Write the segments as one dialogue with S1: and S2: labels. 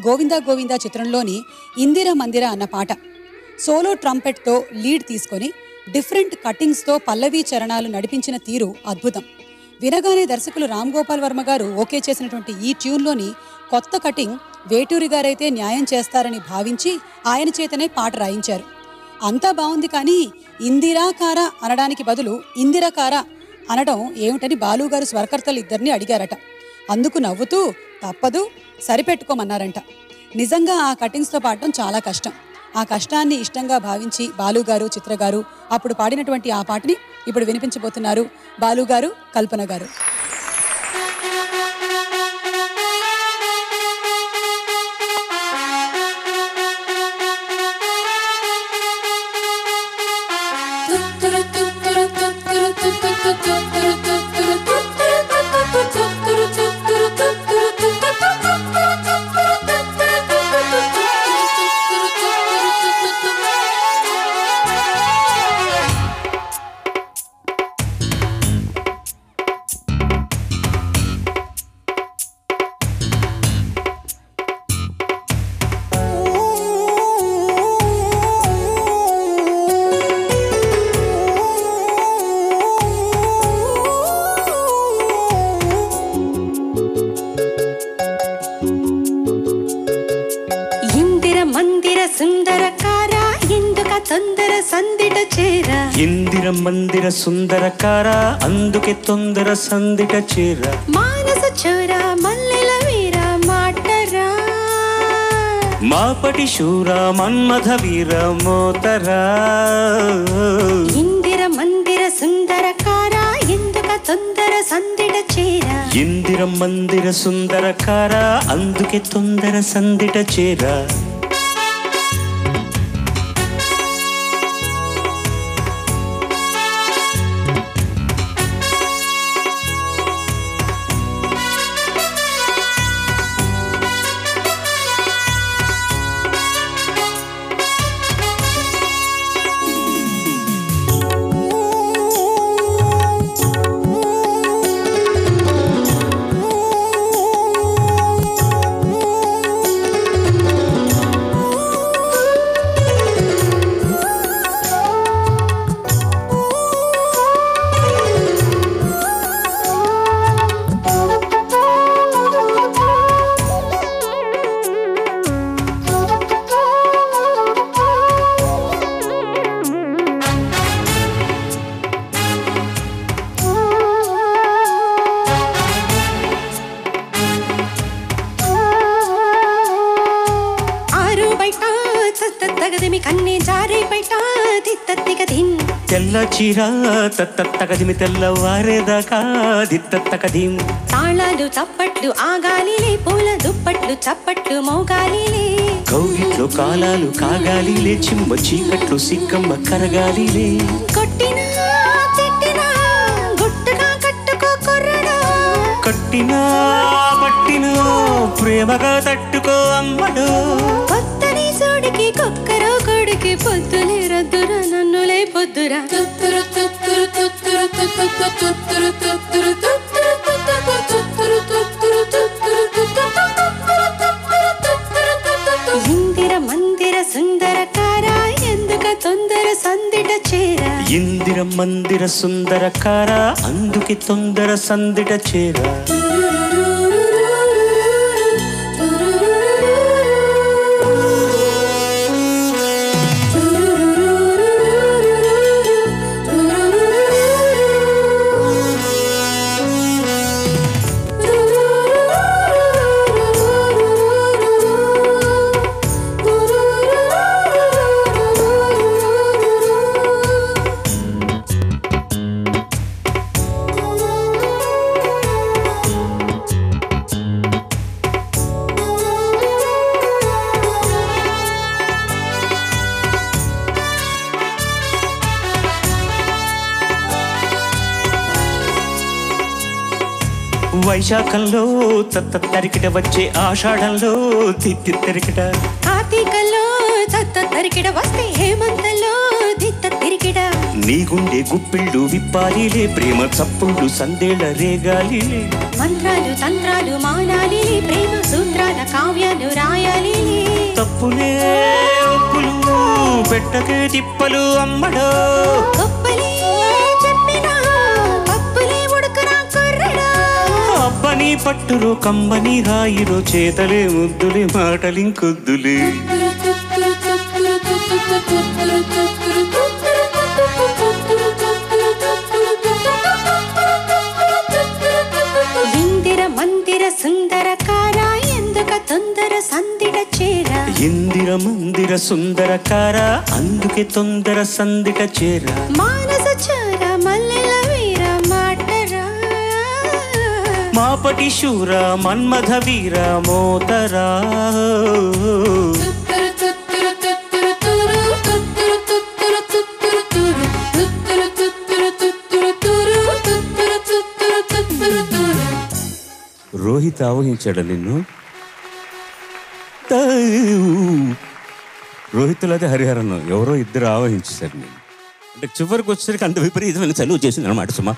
S1: గోవిందా గోవిందా చిత్రంలోని ఇందిర మందిర అన్న పాట. సోలో ట్రంపెట్తో లీడ్ తీసుకొని డిఫరెంట్ కటింగ్స్తో పల్లవీ చరణాలు నడిపించిన తీరు అద్భుతం. వినగానే దర్శకులు రామ్ గోపాల్ వర్మ గారు ఓకే చేసినటువంటి ఈ ట్యూన్లోని కొత్త కటింగ్ వేటూరి గారైతే న్యాయం చేస్తారని భావించి ఆయన చేతనే పాట రాయించారు. అంతా బాగుంది, కానీ ఇందిరాకార అనడానికి బదులు ఇందిరకార అనడం ఏమిటని బాలుగారు స్వరకర్తలు ఇద్దరిని అడిగారట. అందుకు నవ్వుతూ తప్పదు, సరిపెట్టుకోమన్నారంట. నిజంగా ఆ కటింగ్స్తో పాడటం చాలా కష్టం. ఆ కష్టాన్ని ఇష్టంగా భావించి బాలుగారు, చిత్రగారు అప్పుడు పాడినటువంటి ఆ పాటని ఇప్పుడు వినిపించబోతున్నారు బాలుగారు, కల్పన గారు.
S2: ఇందిర మందిర సుందరకార అందుకే తొందర సందిట చేర
S3: మానస చోర మల్లెల వీర మాటరా
S2: మాపటి శూర మన్మథ వీర మోతరా
S3: ఇందిర మందిర సుందరకార ఎందుక తొందర సందిట చేర
S2: ఇందిర మందిర సుందరకార అందుకే తొందర సందిట చేర తెల్ల చీర తగదిమి తెల్లవారేదాకా దిత్తకదిం
S3: తాళాలు చప్పట్లు ఆగాలిలే పూల దుప్పట్లు చప్పట్లు మోగాలిలే
S2: కౌగిట్లో కాలాలు కాగాలిలే చిమ్మ చీకట్లు సిక్కమ్మ కరగాలిలే
S3: కొట్టినా తిట్టినా గుట్టుగా కట్టుకో కుర్రడా
S2: కట్టినా పట్టినా ప్రేమగా తట్టుకో అమ్మడు
S3: కొత్తని సోడికి కుక్కరో కొడికి పొద్దులే రద్దురా నన్నులే పొద్దురా ఇందిర మందిర సుందరకార ఎందుక తొందర సందిట చేర
S2: ఇందిర మందిర సుందరకార అందుకే తొందర సందిట చేర వైశాఖంలో తరికిట వచ్చే ఆషాఢంలో తిరికిట
S3: కార్తీకల్లో తరికిట వస్తే హేమంతంలో తిరికిట తరిగిడా
S2: నీ గుండె గుప్పిళ్ళు విప్పాలిలే ప్రేమ చప్పుళ్ళు సందేళ రేగాలిలే
S3: మంత్రాలు తంత్రాలు మానాలి ప్రేమ సూత్రాల కావ్యాలు రాయాలి
S2: తప్పులే ఒప్పులు పెట్టకే తిప్పలు అమ్మడో
S3: గొప్పలే చెప్పినా పప్పులే ఉడుకురా కుర్రడా
S2: అబ్బని పట్టులో కమ్మని రాయిలో చేతలే ముద్దులే మాటలింకొద్దులే
S3: ఇందిర మందిర సుందరకార ఎందుక తొందర సందిట చేర
S2: ఇందిర మందిర సుందరకార అందుకే తొందర సందిట చేర
S3: మానస చార మల్లెల వీర మాటరా
S2: మాపటి శూర మన్మథ వీర మోతరా రోహిత్ ఆవహించాడు నిన్ను రోహిత్లో అయితే హరిహరన్ ఎవరో ఇద్దరు ఆవహించారు నేను అంటే చివరికి వచ్చేసరికి అంత విపరీతమైన చలువు చేసింది అనమాట సుమా.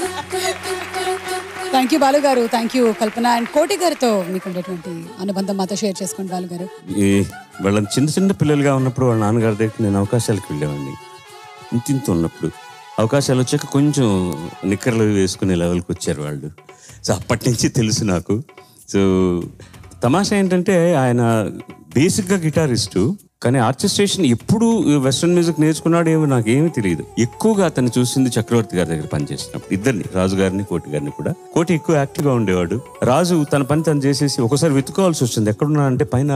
S1: థ్యాంక్ యూ బాలు గారు, థ్యాంక్ యూ కల్పన. అండ్ కోటి గారితో మీకు ఉండేటువంటి అనుబంధం మాతో షేర్ చేసుకోండి బాలు గారు.
S2: వాళ్ళని చిన్న చిన్న పిల్లలుగా ఉన్నప్పుడు వాళ్ళ నాన్నగారి దగ్గర నేను అవకాశాలకు వెళ్ళేవాడిని. ఇంత ఉన్నప్పుడు అవకాశాలు వచ్చాక కొంచెం నిక్కర్లు వేసుకునే లెవెల్కి వచ్చారు వాళ్ళు. సో అప్పటి నుంచి తెలుసు నాకు. సో తమాషా ఏంటంటే ఆయన బేసిక్గా గిటారిస్టు, కానీ ఆర్కెస్ట్రేషన్ ఎప్పుడు వెస్ట్రన్ మ్యూజిక్ నేర్చుకున్నాడు ఏమో నాకేమీ తెలియదు. ఎక్కువగా అతను చూసింది చక్రవర్తి గారి దగ్గర పనిచేసినప్పుడు, ఇద్దరిని, రాజు గారిని కోటి గారిని కూడా. కోటి ఎక్కువ యాక్టివ్గా ఉండేవాడు, రాజు తన పని తను చేసేసి ఒకసారి వెతుకోవాల్సి వచ్చింది ఎక్కడున్నా అంటే పైన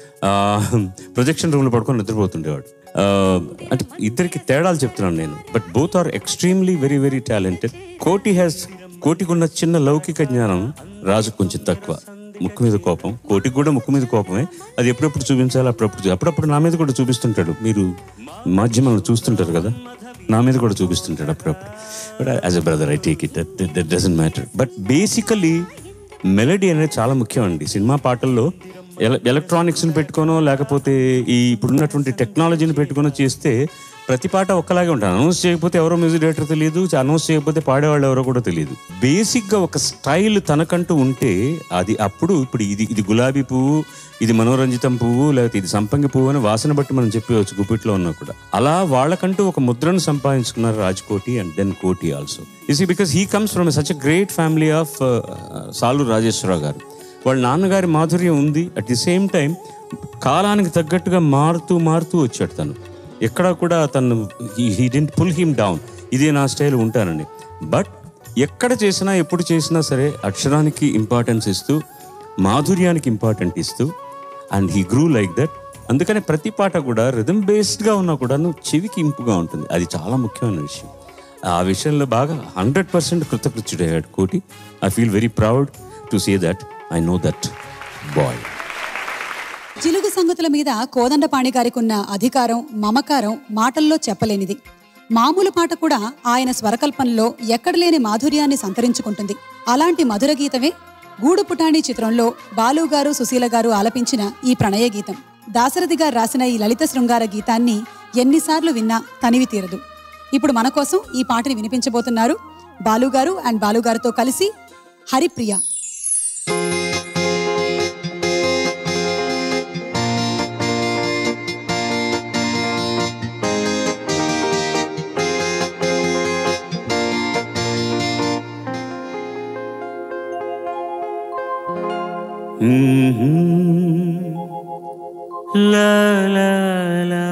S2: ప్రొజెక్షన్ రూమ్లో పడుకొని నిద్రపోతుండేవాడు. అంటే ఇద్దరికి తేడాలు చెప్తున్నాను నేను, but both are extremely very very talented. కోటికున్న చిన్న లౌకిక జ్ఞానం రాజు కొంచెం తక్కువ. ముక్కు మీద కోపం, కోటికి కూడా ముక్కు మీద కోపమే, అది ఎప్పుడెప్పుడు చూపించాలి అప్పుడప్పుడు నా మీద కూడా చూపిస్తుంటాడు. మీరు మాధ్యమాలను చూస్తుంటారు కదా, నా మీద కూడా చూపిస్తుంటాడు అప్పుడప్పుడు. But as a brother I take it, that doesn't matter. But basically melody అనేది చాలా ముఖ్యం అండి. సినిమా పాటల్లో ఎలక్ట్రానిక్స్ని పెట్టుకోనో లేకపోతే ఈ ఇప్పుడున్నటువంటి టెక్నాలజీని పెట్టుకోనో చేస్తే ప్రతి పాట ఒక్కలాగే ఉంటారు. అనౌన్స్ చేయకపోతే ఎవరో మ్యూజిక్ డైరెక్టర్ తెలియదు, అనౌన్స్ చేయకపోతే పాడేవాళ్ళు ఎవరో కూడా తెలియదు. బేసిక్గా ఒక స్టైల్ తనకంటూ ఉంటే అది అప్పుడు ఇప్పుడు ఇది గులాబీ పువ్వు, ఇది మనోరంజితం పువ్వు, లేకపోతే ఇది సంపంగి పువ్వు అని వాసన బట్టి మనం చెప్పవచ్చు గుప్పిట్లో ఉన్నా కూడా. అలా వాళ్ళకంటూ ఒక ముద్రను సంపాదించుకున్నారు Raj Koti and then Koti also. Is because he comes from such a great family of Saluru Rajeswara Rao garu. వాళ్ళ నాన్నగారి మాధుర్యం ఉంది, అట్ ది సేమ్ టైం కాలానికి తగ్గట్టుగా మారుతూ వచ్చాడు తను. ఎక్కడా కూడా తను he didn't pull him down, ఇదే నా స్టైల్ ఉంటానని. బట్ ఎక్కడ చేసినా ఎప్పుడు చేసినా సరే అక్షరానికి ఇంపార్టెన్స్ ఇస్తూ, మాధుర్యానికి ఇంపార్టెంట్ ఇస్తూ, and he grew like that. అందుకనే ప్రతి పాట కూడా రిథమ్ బేస్డ్గా ఉన్నా కూడా చెవికి ఇంపుగా ఉంటుంది. అది చాలా ముఖ్యమైన విషయం. ఆ విషయంలో బాగా 100% కృతకృత్యుడయ్యాడు Koti. I feel very proud to say that I know that boy.
S1: జిలుగు సంగతుల మీద కోదండపాణి గారికి ఉన్న అధికారం, మమకారం మాటల్లో చెప్పలేనిది. మామూలు పాట కూడా ఆయన స్వరకల్పనలో ఎక్కడలేని మాధుర్యాన్ని సంతరించుకుంటుంది. అలాంటి మధుర గీతమే గూడు పుటాణి చిత్రంలో బాలు గారు, సుశీల గారు ఆలపించిన ఈ ప్రణయ గీతం. దాశరథి గారు రాసిన ఈ లలిత శృంగార గీతాన్ని ఎన్నిసార్లు విన్నా తనివి తీరదు. ఇప్పుడు మన కోసం ఈ పాటని వినిపించబోతున్నారు బాలు గారు అండ్ బాలు గారితో కలిసి Haripriya.
S2: La la la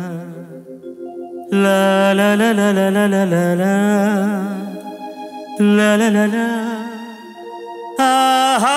S2: la la la la la la la la la la la la la ah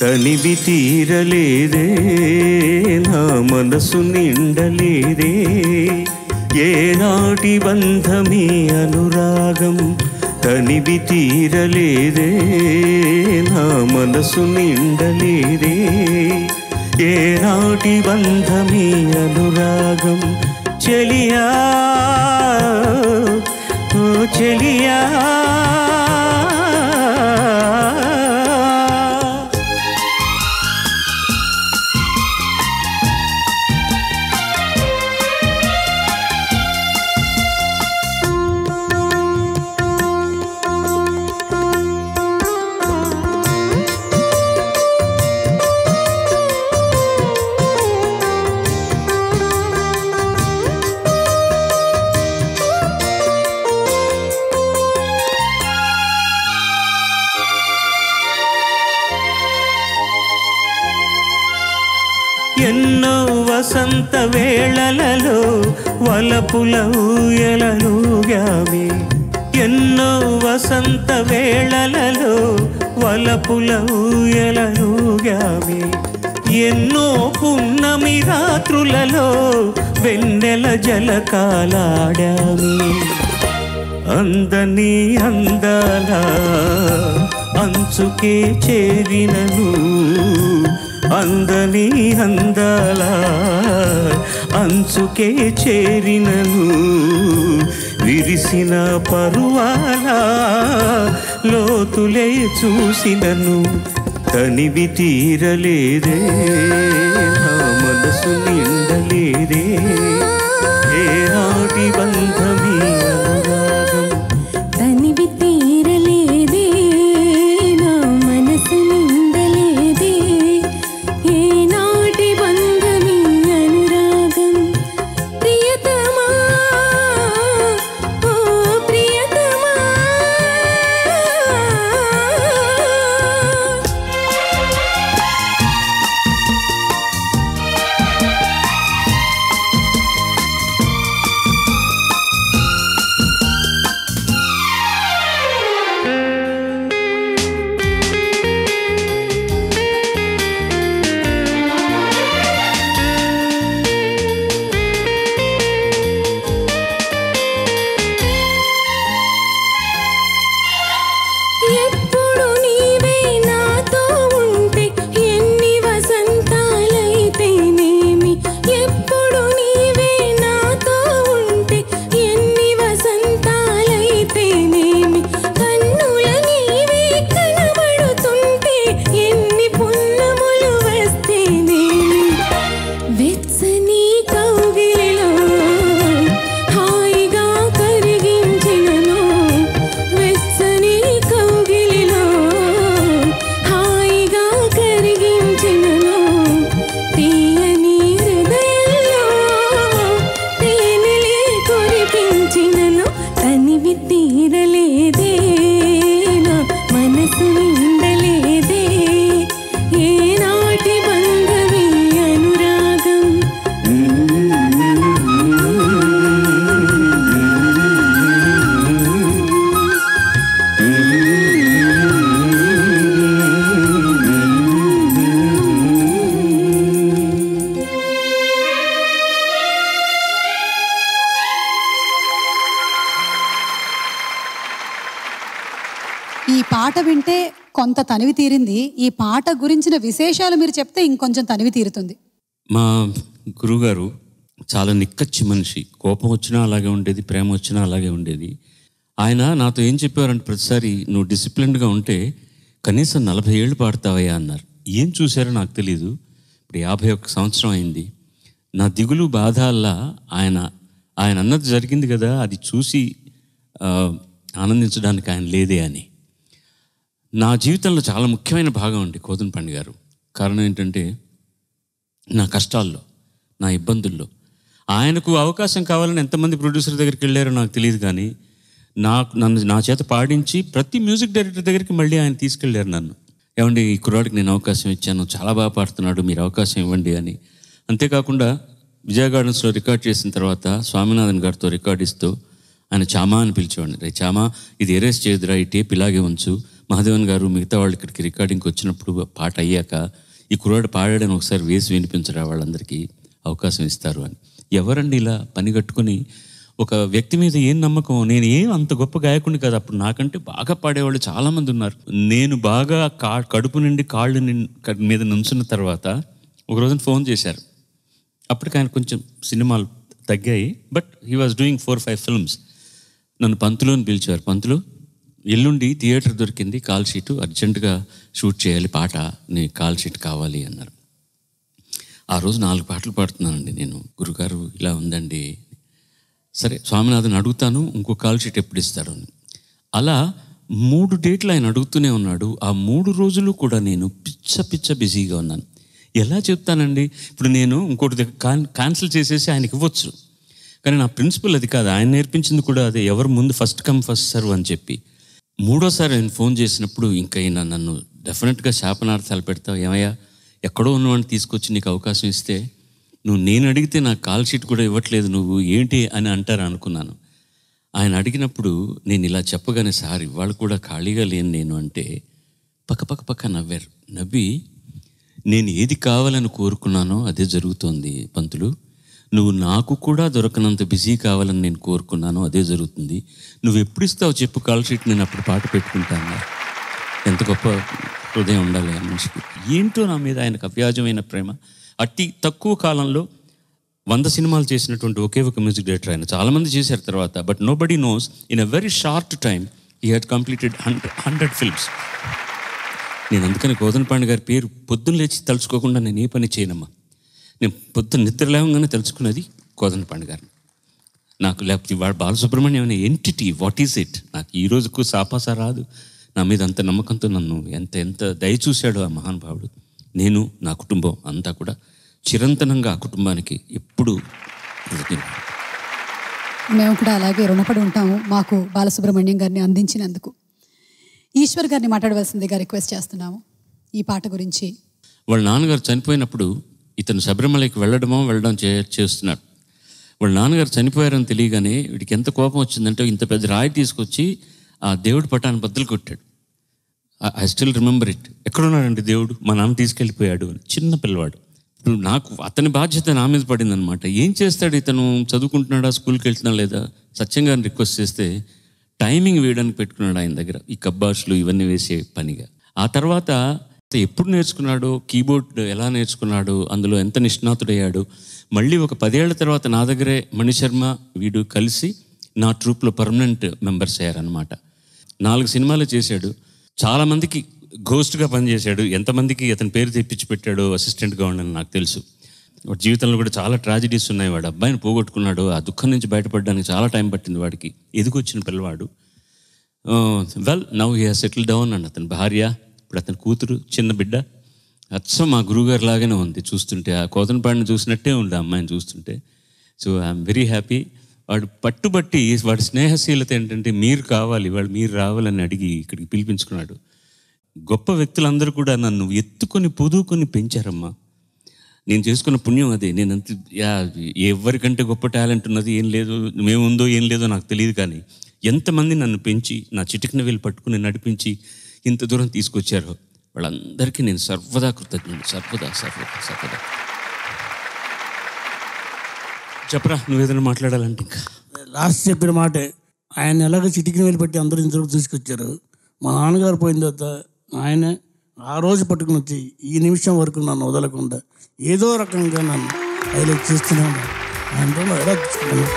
S2: తనివి తీరలేదే నా మనసు నిండలేదే ఏనాటి బంధమీ అనురాగం తనివి తీరలేదే నా మనసు నిండలేదే ఏనాటి బంధమీ అనురాగం చెలియా ఓ చెలియా ఎన్నో వసంత వేళలలో వలపుల ఊయలలుగామే ఎన్నో వసంత వేళలలో వలపుల ఊయలలుగామే ఎన్నో పున్నమి రాత్రులలో వెన్నెల జలకాలాడామే అందని అందాల అంచుకే చేరినను అందని అందాల అంచుకే చేరినను విరిసిన పరువాల లోతులే చూసినను తనివి తీరలేదే నా మనసు నిండలేదే ఏనాటి బంధమీ అనురాగం
S3: తనివి తీరలేదే నా మనసు నిండలేదే ఏనాటి బంధమీ అనురాగం ప్రియతమా ఓ ప్రియతమా ఎప్పుడు నీవే నాతో ఉంటే ఎన్ని వసంతాలైతేనేమి ఎప్పుడు నీవే నాతో ఉంటే ఎన్ని వసంతాలైతేనేమి కన్నుల నీవే కనబడుతుంటే ఎన్ని పున్నములు వస్తేనేమి వెచ్చని కౌగిలిలో హాయిగా కరిగించినను వెచ్చని కౌగిలిలో హాయిగా కరిగించినను తీయని హృదయంలో తేనెలే కురిపించినను తనివి తీరలేదే నా మనసు నిండలేదే ఏనాటి బంధమీ అనురాగం
S1: ఈ పాట వింటే కొంత తనివి తీరింది. ఈ పాట గురించిన విశేషాలు మీరు చెప్తే ఇంకొంచెం తనివి తీరుతుంది.
S2: మా గురువుగారు చాలా నిక్కచ్చి మనిషి. కోపం వచ్చినా అలాగే ఉండేది, ప్రేమ వచ్చినా అలాగే ఉండేది. ఆయన నాతో ఏం చెప్పారంటే ప్రతిసారి నువ్వు డిసిప్లిన్డ్గా ఉంటే కనీసం 40 ఏళ్ళు పాడతావయ్యా అన్నారు. ఏం చూశారో నాకు తెలీదు. ఇప్పుడు 51 సంవత్సరం అయింది. నా దిగులు బాధ అలా ఆయన అన్నది జరిగింది కదా, అది చూసి ఆనందించడానికి ఆయన లేదే అని. నా జీవితంలో చాలా ముఖ్యమైన భాగం అండి కోదండపాణి గారు. కారణం ఏంటంటే నా కష్టాల్లో, నా ఇబ్బందుల్లో ఆయనకు అవకాశం కావాలని ఎంతమంది ప్రొడ్యూసర్ దగ్గరికి వెళ్ళారో నాకు తెలియదు, కానీ నన్ను నా చేత పాడించి ప్రతి మ్యూజిక్ డైరెక్టర్ దగ్గరికి మళ్ళీ ఆయన తీసుకెళ్ళారు నన్ను. ఏమండి ఈ కుర్రాడికి నేను అవకాశం ఇచ్చాను, చాలా బాగా పాడుతున్నాడు, మీరు అవకాశం ఇవ్వండి అని. అంతేకాకుండా విజయ గార్డెన్స్లో రికార్డ్ చేసిన తర్వాత స్వామినాథన్ గారితో రికార్డ్ ఇస్తూ ఆయన చామా అని పిలిచేవాడిని. రే చామా, ఇది ఎరేస్ చేయదురా, ఈ టేప్ ఇలాగే ఉంచు,
S4: మహాదేవన్ గారు మిగతా వాళ్ళు ఇక్కడికి రికార్డింగ్కి వచ్చినప్పుడు పాట అయ్యాక ఈ కుర్రాడు పాడాడని ఒకసారి వేసి వినిపించరా, వాళ్ళందరికీ అవకాశం ఇస్తారు అని. ఎవరండి ఇలా పని కట్టుకుని ఒక వ్యక్తి మీద ఏం నమ్మకం? నేను ఏం అంత గొప్ప గాయకుడిని కాదు, అప్పుడు నాకంటే బాగా పాడేవాళ్ళు చాలామంది ఉన్నారు. నేను బాగా కడుపు నుండి కాళ్ళు మీద నుంచున్న తర్వాత ఒక రోజున ఫోన్ చేశారు. అప్పటికి ఆయన కొంచెం సినిమాలు తగ్గాయి, but he was doing 4-5 films. నన్ను పంతులు అని పిలిచారు. పంతులు, ఎల్లుండి థియేటర్ దొరికింది, కాల్ షీటు అర్జెంటుగా షూట్ చేయాలి, పాట నీ కాల్ షీట్ కావాలి అన్నారు. ఆ రోజు 4 పాటలు పాడుతున్నానండి నేను. గురుగారు ఇలా ఉందండి. సరే స్వామినాథన్ అడుగుతాను, ఇంకో కాల్ షీట్ ఎప్పుడు ఇస్తారు అని. అలా 3 డేట్లు ఆయన అడుగుతూనే ఉన్నాడు. ఆ 3 రోజులు కూడా నేను పిచ్చ బిజీగా ఉన్నాను. ఎలా చెప్తానండి? ఇప్పుడు నేను ఇంకోటి క్యాన్సిల్ చేసేసి ఆయనకి ఇవ్వచ్చు, కానీ నా ప్రిన్సిపల్ అది కాదు. ఆయన నేర్పించింది కూడా అదే, ఎవరు ముందు ఫస్ట్ కమ్ ఫస్ట్ సర్వ్ అని చెప్పి. 3ఓసారి ఆయన ఫోన్ చేసినప్పుడు ఇంకా ఆయన నన్ను డెఫినెట్గా శాపనార్థాలు పెడతావు, ఏమయ్యా ఎక్కడో ఉన్నవాడిని తీసుకొచ్చి నీకు అవకాశం ఇస్తే నువ్వు నేను అడిగితే నాకు కాల్ షీట్ కూడా ఇవ్వట్లేదు నువ్వు ఏంటి అని అంటారు అనుకున్నాను. ఆయన అడిగినప్పుడు నేను ఇలా చెప్పగానే, సార్ ఇవాళ కూడా ఖాళీగా లేను నేను అంటే పక్క నవ్వారు. నవ్వి, నేను ఏది కావాలని కోరుకున్నానో అదే జరుగుతోంది పంతులు, నువ్వు నాకు కూడా దొరకనంత బిజీ కావాలని నేను కోరుకున్నానో అదే జరుగుతుంది. నువ్వు ఎప్పుడు ఇస్తావు చెప్పు కాల్ షీట్, నేను అప్పుడు పాట పెట్టుకుంటాను. ఎంత గొప్ప హృదయం ఉండాలి ఆ మనిషికి. ఏంటో నా మీద ఆయనకు అవ్యాజమైన ప్రేమ. అట్టి తక్కువ కాలంలో 100 సినిమాలు చేసినటువంటి ఒకే ఒక మ్యూజిక్ డైరెక్టర్ ఆయన. చాలామంది చేశారు తర్వాత, but nobody knows in a very short time he had completed 100 films. నేను అందుకని గోదనపాండి గారి పేరు పొద్దున్న లేచి తలుచుకోకుండా నేను ఏ పని చేయనమ్మా. నేను పొద్దున్న నిద్ర లేవగానే తెలుసుకున్నది గోదనపాండి గారిని. నాకు లేకపోతే వాడు బాలసుబ్రహ్మణ్యం అనే ఎంటిటీ, వాట్ ఈజ్ ఇట్, నాకు ఈ రోజుకు సాపాసా రాదు. నా మీద అంత నమ్మకంతో నన్ను ఎంత దయ చూశాడు ఆ మహానుభావుడు. నేను నా కుటుంబం అంతా కూడా చిరంతనంగా ఆ కుటుంబానికి ఎప్పుడు
S1: మేము కూడా అలాగే రుణపడి ఉంటాము మాకు బాలసుబ్రహ్మణ్యం గారిని అందించినందుకు. ఈశ్వర్ గారిని మాట్లాడవలసిందిగా రిక్వెస్ట్ చేస్తున్నాము ఈ పాట గురించి.
S4: వాళ్ళ నాన్నగారు చనిపోయినప్పుడు ఇతను శబరిమలకి వెళ్ళడం చేస్తున్నాడు. వాళ్ళ నాన్నగారు చనిపోయారని తెలియగానే వీడికి ఎంత కోపం వచ్చిందంటే ఇంత పెద్ద రాయి తీసుకొచ్చి ఆ దేవుడి పటాన్ని బద్దలు కొట్టాడు. I still remember it. ఎక్కడున్నాడండి దేవుడు, మా నాన్న తీసుకెళ్ళిపోయాడు అని. చిన్న పిల్లవాడు. ఇప్పుడు నాకు అతని బాధ్యత నా మీద పడింది అనమాట. ఏం చేస్తాడు ఇతను, చదువుకుంటున్నాడా, స్కూల్కి వెళ్తున్నా లేదా? సత్యంగా రిక్వెస్ట్ చేస్తే టైమింగ్ వేయడానికి పెట్టుకున్నాడు ఆయన దగ్గర, ఈ కబ్బాష్లు ఇవన్నీ వేసే పనిగా. ఆ తర్వాత ఎప్పుడు నేర్చుకున్నాడో, కీబోర్డ్ ఎలా నేర్చుకున్నాడో, అందులో ఎంత నిష్ణాతుడయ్యాడు. మళ్ళీ ఒక 10 ఏళ్ల తర్వాత నా దగ్గరే మణిశర్మ వీడు కలిసి నా ట్రూప్లో పర్మనెంట్ మెంబర్స్ అయ్యారనమాట. 4 సినిమాలు చేశాడు. చాలామందికి గోస్ట్గా పనిచేశాడు. ఎంతమందికి అతని పేరు తెప్పించి పెట్టాడో అసిస్టెంట్గా ఉండని నాకు తెలుసు. వాడి జీవితంలో కూడా చాలా ట్రాజడీస్ ఉన్నాయి. వాడు అబ్బాయిని పోగొట్టుకున్నాడు. ఆ దుఃఖం నుంచి బయటపడడానికి చాలా టైం పట్టింది వాడికి. ఎదిగొచ్చిన పిల్లవాడు. Well now he has settle down and అతని భార్య, ఇప్పుడు అతని కూతురు, చిన్న బిడ్డ అచ్చం మా గురువుగారు లాగానే ఉంది చూస్తుంటే. ఆ కోతనపాడిని చూసినట్టే ఉంది ఆ అమ్మాయిని చూస్తుంటే. So I'm very happy. వాడు పట్టుబట్టి వాడి స్నేహశీలత ఏంటంటే మీరు కావాలి, వాళ్ళు మీరు రావాలని అడిగి ఇక్కడికి పిలిపించుకున్నాడు. గొప్ప వ్యక్తులందరూ కూడా నన్ను ఎత్తుకొని పొదువుకొని పెంచారమ్మా. నేను చేసుకున్న పుణ్యం అదే. నేను అంత ఎవరికంటే గొప్ప టాలెంట్ ఉన్నది ఏం లేదు, మేముందో ఏం లేదో నాకు తెలియదు, కానీ ఎంతమంది నన్ను పెంచి నా చిటికిన వేలు పట్టుకుని నడిపించి ఇంత దూరం తీసుకొచ్చారో వాళ్ళందరికీ నేను సర్వదా కృతజ్ఞుడు. సర్వదా. చెప్పరా, నువ్వేదైనా మాట్లాడాలంటే. ఇంకా
S5: లాస్ట్ చెప్పిన మాటే, ఆయన ఎలాగ చిటికిన వేలు పెట్టి అందరూ ఇంతవరకు తీసుకొచ్చారు. మా నాన్నగారు పోయిన తర్వాత ఆయన ఆ రోజు పట్టుకుని వచ్చి ఈ నిమిషం వరకు నన్ను వదలకుండా ఏదో రకంగా నన్ను హైలైట్ చేస్తున్నాను. ఆయనతో ఎలా తీసుకున్నాను.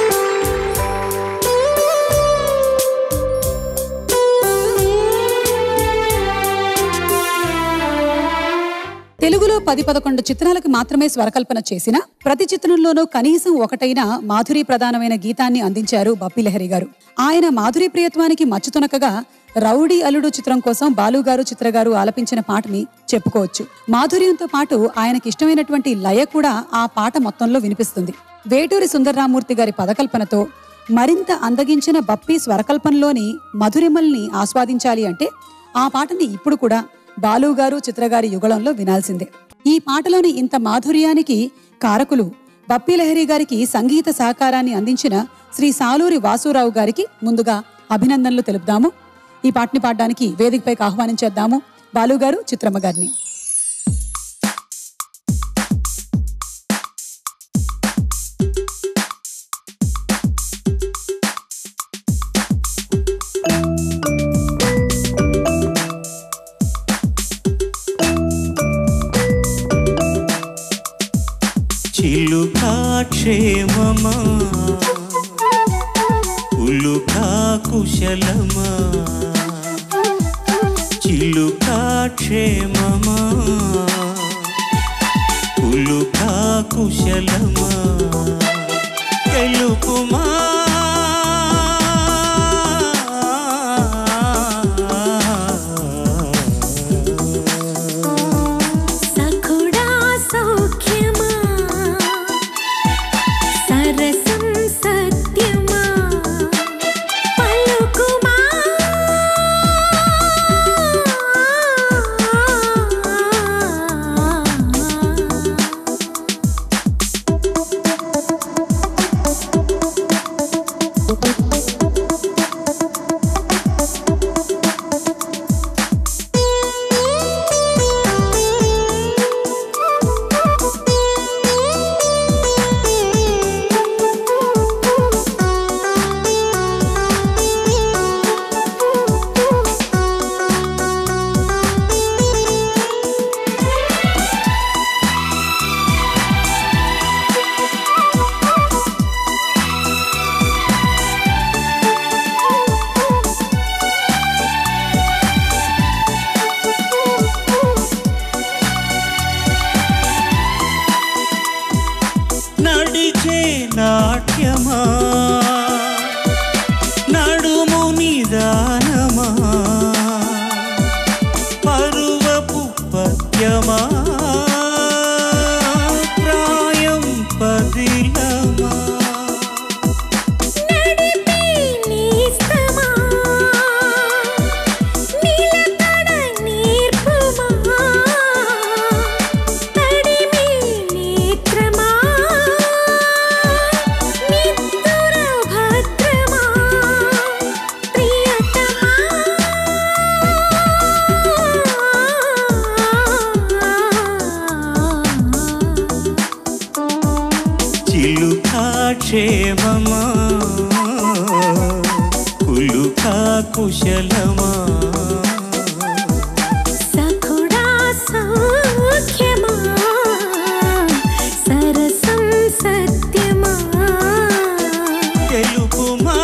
S1: తెలుగులో 10-11 చిత్రాలకు మాత్రమే స్వరకల్పన చేసిన ప్రతి చిత్రంలోనూ కనీసం ఒకటైన మాధురి ప్రధానమైన గీతాన్ని అందించారు బప్పీ లహరి గారు. ఆయన మాధురి ప్రియత్వానికి మచ్చుతునకగా రౌడీ అల్లుడు చిత్రం కోసం బాలుగారు, చిత్రగారు ఆలపించిన పాటని చెప్పుకోవచ్చు. మాధుర్యంతో పాటు ఆయనకి ఇష్టమైనటువంటి లయ కూడా ఆ పాట మొత్తంలో వినిపిస్తుంది. వేటూరి సుందర్రామూర్తి గారి పదకల్పనతో మరింత అందగించిన బప్పీ స్వరకల్పనలోని మధురిమల్ని ఆస్వాదించాలి అంటే ఆ పాటని ఇప్పుడు కూడా బాలుగారు, చిత్రగారి యుగళంలో వినాల్సిందే. ఈ పాటలోని ఇంత మాధుర్యానికి కారకులు బప్పీ లహరి గారికి సంగీత సహకారాన్ని అందించిన శ్రీ సాలూరి వాసురావు గారికి ముందుగా అభినందనలు తెలుపుదాము. ఈ పాటని పాడడానికి వేదికపైకి ఆహ్వానించేద్దాము బాలు గారు, చిత్రమ్మ గారిని.
S2: చిలుకా క్షేమమా ఉలుకా కుశలమా, చిలుకా క్షేమమా ఉలుకా కుశలమా, తెలుపుమా నడిచే నాట్యమా నడుము నిదానమా, పరువపు పద్యమా ప్రాయం పదిలమా, చిలుకా క్షేమమా ఉలుకా కుశలమా,
S3: సఖుడా సౌఖ్యమా సరసం సత్యమా,
S2: తెలుపుమా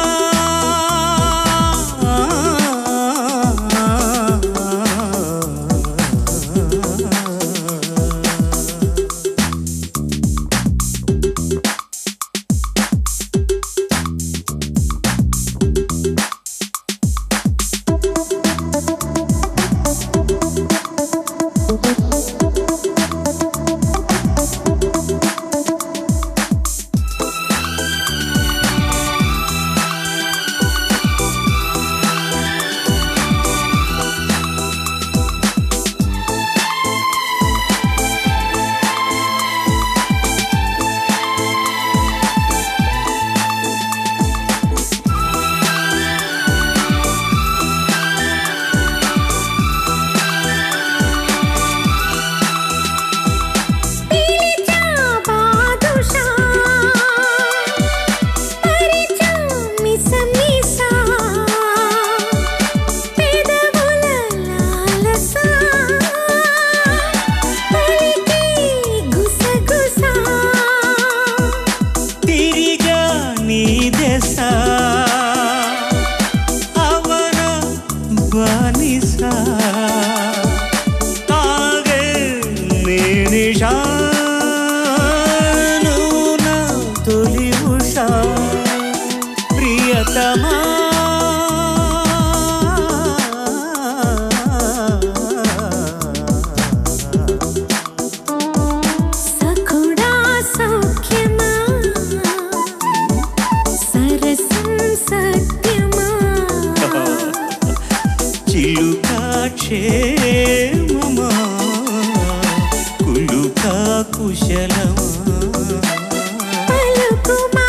S2: క్షేమమా కులుకా కుశలమా
S3: పలుకుమా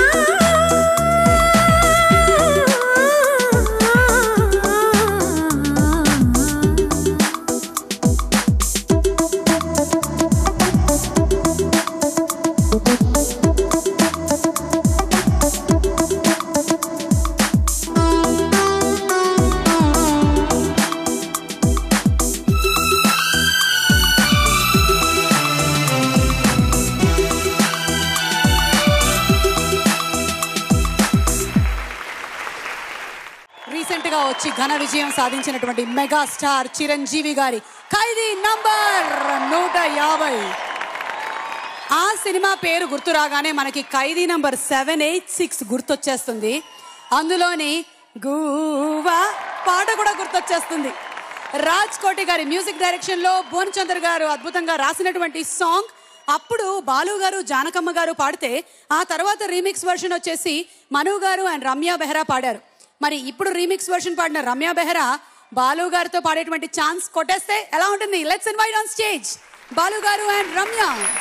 S1: రీసెంట్ గా వచ్చి ఘన విజయం సాధించినటువంటి మెగాస్టార్ చిరంజీవి గారి ఖైదీ నంబర్ 150. ఆ సినిమా పేరు గుర్తు రాగానే మనకి ఖైదీ నంబర్ 786 గుర్తొచ్చేస్తుంది. అందులోని గూవా పాట కూడా గుర్తొచ్చేస్తుంది. రాజ్ కోటి గారి మ్యూజిక్ డైరెక్షన్ లో భువన్ చంద్ర గారు అద్భుతంగా రాసినటువంటి సాంగ్. అప్పుడు బాలు గారు జానకమ్మ గారు పాడితే ఆ తర్వాత రీమిక్స్ వర్షన్ వచ్చేసి మను గారు అండ్ రమ్య బెహ్రా పాడారు. మరి ఇప్పుడు రీమిక్స్ వర్షన్ పాడిన రమ్య బెహ్రా బాలు గారితో పాడేటువంటి ఛాన్స్ కొట్టేస్తే ఎలా ఉంటుంది? Let's invite on stage Balu గారు అండ్ రమ్య.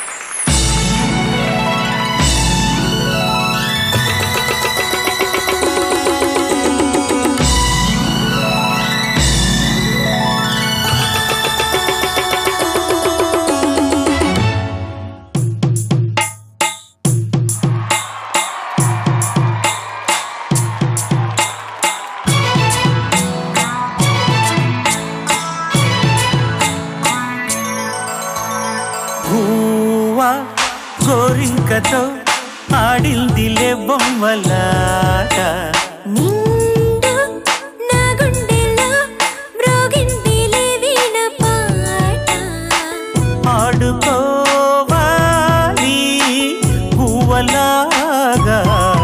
S6: గోరింకతో ఆడిందిలే బొమ్మలాట
S3: నిండు నా గుండెలో మ్రోగిందిలే వీణ పాట
S6: ఆడుకోవాలి పువ్వలాగా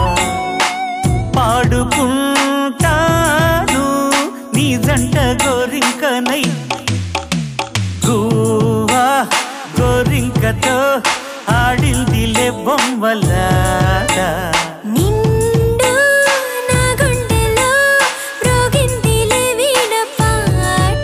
S6: పాడుకుంటాను నీ జంట గోరింకనై గువ్వా గోరింకతో ఆడిందిలే బొమ్మలాట
S3: నిండు నా గుండెలో మ్రోగిందిలే వీణ పాట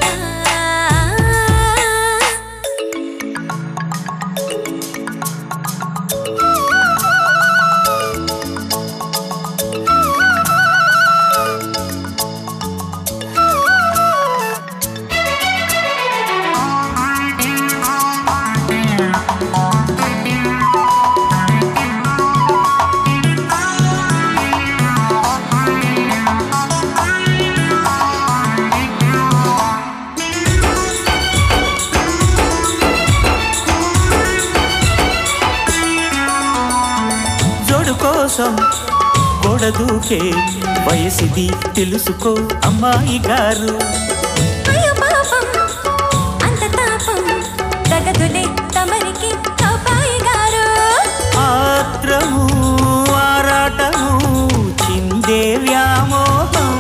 S6: గోడ దూకే వయసిది తెలుసుకో అమ్మాయి గారు.
S3: అయ్యో పాపం అంత తాపం తగదులే తమరికి అబ్బాయి గారు.
S6: ఆత్రము ఆరాటము చిందే వ్యామోహం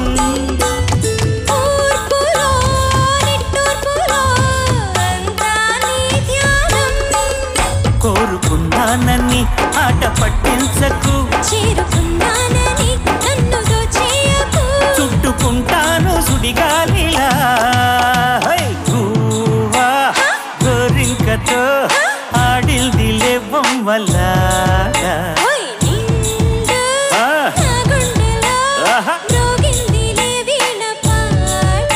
S3: ఊర్పులో నిట్టూర్పులో అంతా నీ ధ్యానం.
S6: కోరుకున్నానని ఆట పట్టించకు
S3: చేరుకున్నానని నన్ను దోచేయకు
S6: చుట్టుకుంటాను సుడిగాలిలా గువ్వా గోరింకతో ఆడిల్దిలే బొమ్మలాగా
S3: నిండు నా గుండెలో మ్రోగిందిలే వీణ పాట.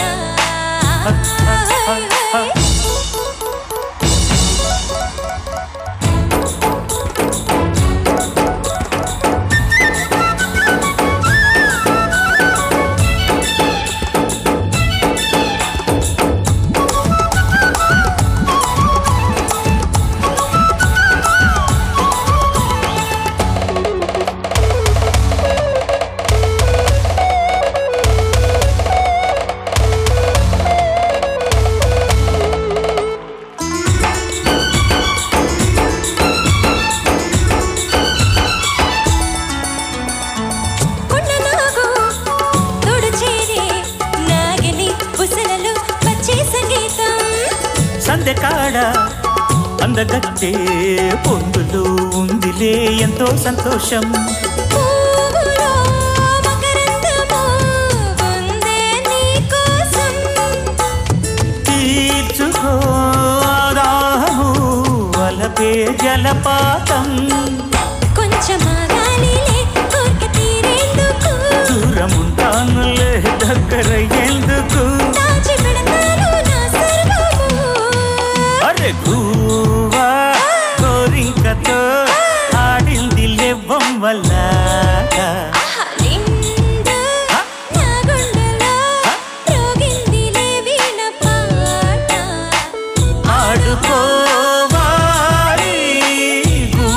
S6: సందెకాడ అందగత్తే పొందులు ఉందిలే ఎంతో సంతోషం.
S3: పువ్వులో మకరందము ఉందే నీ కోసం.
S6: తీర్చుకో దాహము వలపే జలపాతం.
S3: కొంచెం ఆగాలిలే కోరిక తీరేందుకు.
S6: దూరముంటానులే దగ్గరయ్యేందుకు.
S3: దాచి పెడతాను నా సర్వము.
S6: అరే గువ్వా గోరింకతో ఆడిందిలే బొమ్మలాగా
S3: నిండు నా గుండెలో మ్రోగిందిలే వీణ పాట.
S6: ఆడుకోవాలి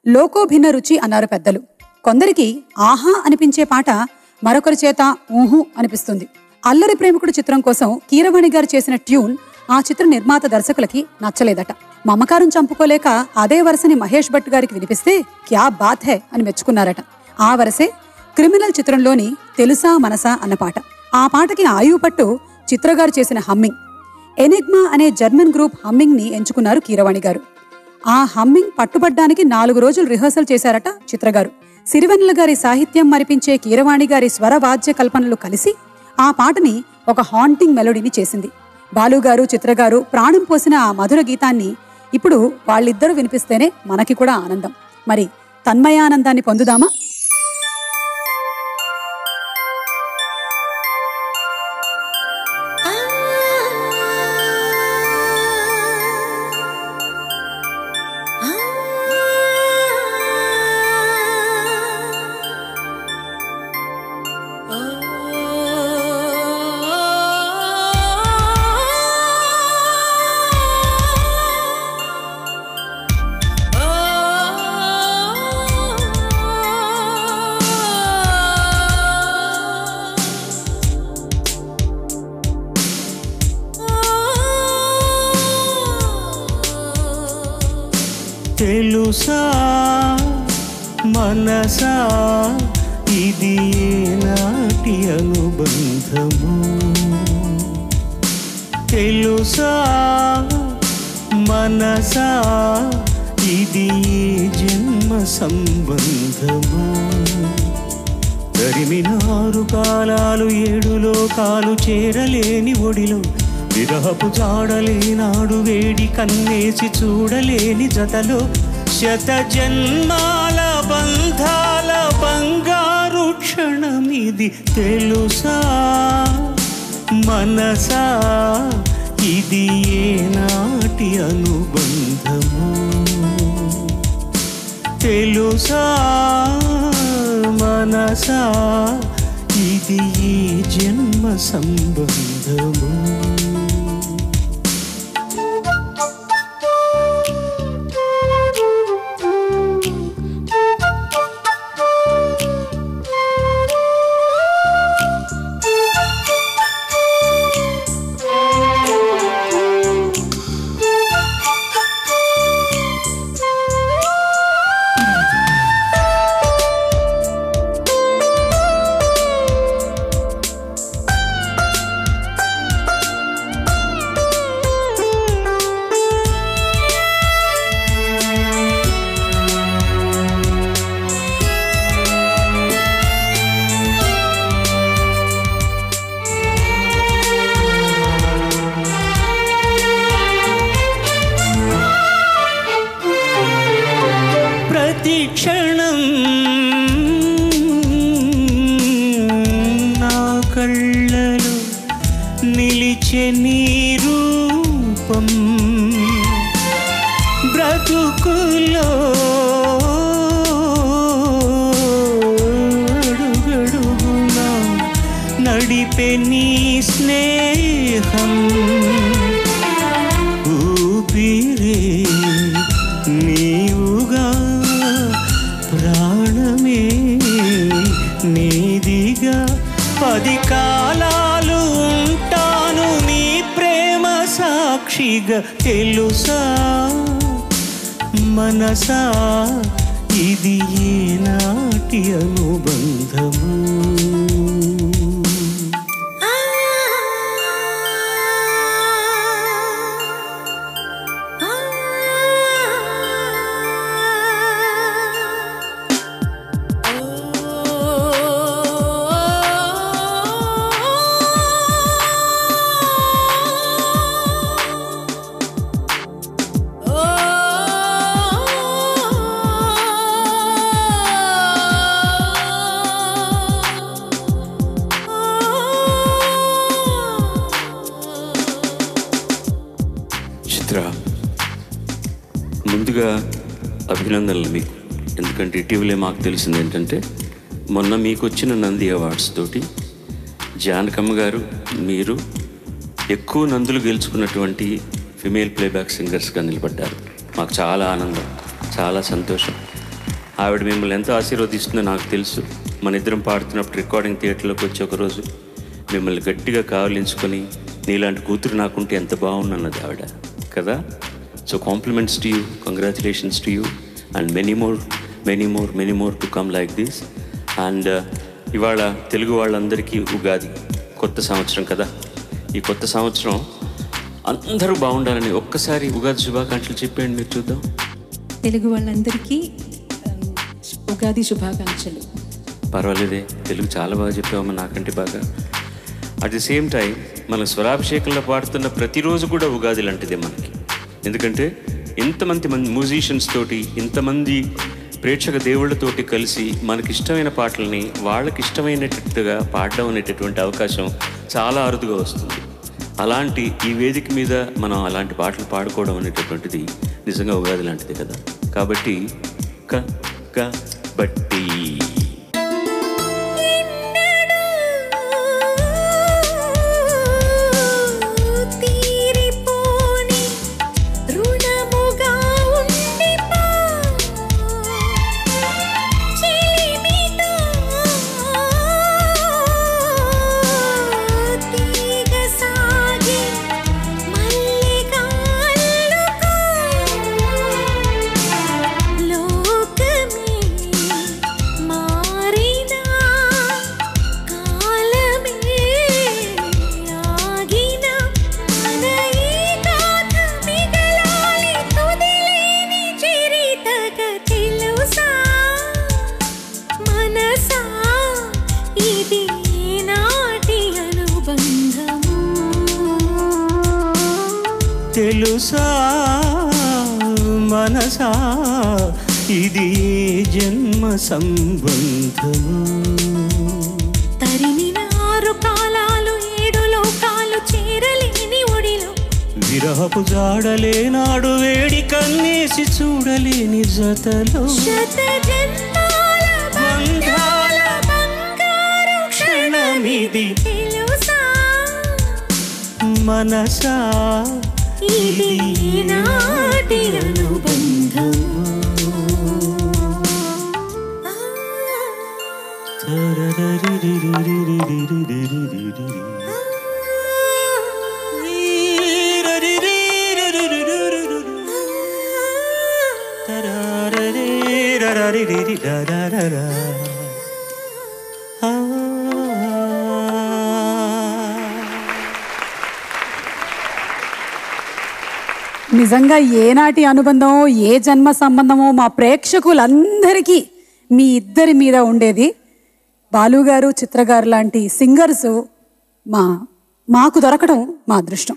S1: లోకో భిన్న రుచి అన్నారు పెద్దలు. కొందరికి ఆహా అనిపించే పాట మరొకరి చేత ఊహు అనిపిస్తుంది. అల్లరి ప్రేమికుడు చిత్రం కోసం కీరవాణి గారు చేసిన ట్యూన్ ఆ చిత్ర నిర్మాత దర్శకులకి నచ్చలేదట. మమకారం చంపుకోలేక అదే వరసని మహేష్ భట్ గారికి వినిపిస్తే క్యా బాత్ హై అని మెచ్చుకున్నారట. ఆ వరసే క్రిమినల్ చిత్రంలోని తెలుసా మనసా అన్న పాట. ఆ పాటకి ఆయువు పట్టు చిత్రగారు చేసిన హమ్మింగ్. ఎనిగ్మా అనే జర్మన్ గ్రూప్ హమ్మింగ్ ని ఎంచుకున్నారు కీరవాణి గారు. ఆ హమ్మింగ్ పట్టుబడ్డానికి 4 రోజులు రిహర్సల్ చేశారట చిత్రగారు. సిరివెన్నెల గారి సాహిత్యం మరిపించే కీరవాణి గారి స్వర వాద్య కల్పనలు కలిసి ఆ పాటని ఒక హాంటింగ్ మెలోడీని చేసింది. బాలుగారు చిత్రగారు ప్రాణం పోసిన ఆ మధుర గీతాన్ని ఇప్పుడు వాళ్ళిద్దరూ వినిపిస్తేనే మనకి కూడా ఆనందం. మరి తన్మయానందాన్ని పొందుదామా?
S6: తెలుసా మనసా ఇది నాటి అనుబంధము, తెలుసా మనసా ఇది జన్మ సంబంధము. తరిమినారు కాలాలు 7 లోకాలు చేరలేని ఒడిలో, విరహపు జాడలేనాడు వేడి కన్నేసి చూడలేని జతలో, శత జన్మాల బంధాల బంగారు క్షణమిది. తెలుసా మనసా ఇది ఏనాటి అనుబంధము, తెలుసా మనసా ఇది ఈ జన్మ సంబంధము. క్షణం నా కళ్ళలో నిలిచే నీ రూపం, బ్రతుకులో అడుగడుగునా నడిపే నీ స్నేహం, ఊపిరే నీవుగా ప్రాణమే నీదిగా, 10 కాలాలు ఉంటాను నీ ప్రేమ సాక్షిగా. తెలుసా మనసా ఇది ఏనాటి అనుబంధము.
S2: ముందుగా అభినందనలు మీకు. ఎందుకంటే ఇటీవలే మాకు తెలిసింది ఏంటంటే మొన్న మీకు వచ్చిన నంది అవార్డ్స్ తోటి జానకమ్మ గారు మీరు ఎక్కువ నందులు గెలుచుకున్నటువంటి ఫిమేల్ ప్లేబ్యాక్ సింగర్స్గా నిలబడ్డారు. మాకు చాలా ఆనందం, చాలా సంతోషం. ఆవిడ మిమ్మల్ని ఎంత ఆశీర్వదిస్తుందో నాకు తెలుసు. మన ఇద్దరం పాడుతున్నప్పుడు రికార్డింగ్ థియేటర్లోకి వచ్చి ఒకరోజు మిమ్మల్ని గట్టిగా కావలించుకొని నీలాంటి కూతురు నాకుంటే ఎంత బాగున్నది ఆవిడ కదా. So compliments to you, congratulations to you and many more to come like this. And ఇవాళ తెలుగు వాళ్ళందరికీ ఉగాది, కొత్త సంవత్సరం కదా. ఈ కొత్త సంవత్సరం అందరూ బాగుండాలని ఒక్కసారి ఉగాది శుభాకాంక్షలు చెప్పండి మీరు చూద్దాం.
S7: తెలుగు వాళ్ళందరికీ ఉగాది శుభాకాంక్షలు.
S2: పర్వాలేదే, తెలుగు చాలా బాగా చెప్పామమ్మా, నాకంటే బాగా. అట్ ది సేమ్ టైం మన స్వరాభిషేకంలో పాడుతున్న ప్రతిరోజు కూడా ఉగాది లాంటిదే మనకి. ఎందుకంటే ఇంతమంది మ్యూజిషియన్స్ తోటి, ఇంతమంది ప్రేక్షక దేవుళ్ళతోటి కలిసి మనకిష్టమైన పాటల్ని వాళ్ళకి ఇష్టమైనట్టుగా పాడడం అనేటటువంటి అవకాశం చాలా అరుదుగా వస్తుంది. అలాంటి ఈ వేదిక మీద మనం అలాంటి పాటలు పాడుకోవడం అనేటటువంటిది నిజంగా ఉగాది లాంటిది కదా. కాబట్టి బట్టి
S6: తెలుసా మనసా ఇది జన్మ సంబంధము.
S3: తరిమిన 6 కాలాలు 7 లోకాలు చేరలేని ఒడిలో
S6: విరహపు జాడలేనాడు వేడి కన్నేసి చూడలేని జతలో
S3: శత జన్మాల బంధాల బంగారు క్షణమిది తెలుసా
S6: మనసా
S3: ఇది నాటి అనుబంధం.
S1: నిజంగా ఏనాటి అనుబంధమో ఏ జన్మ సంబంధమో మా ప్రేక్షకులందరికీ మీ ఇద్దరి మీద ఉండేది. బాలుగారు, చిత్రగారు లాంటి సింగర్స్ మాకు దొరకడం మా అదృష్టం.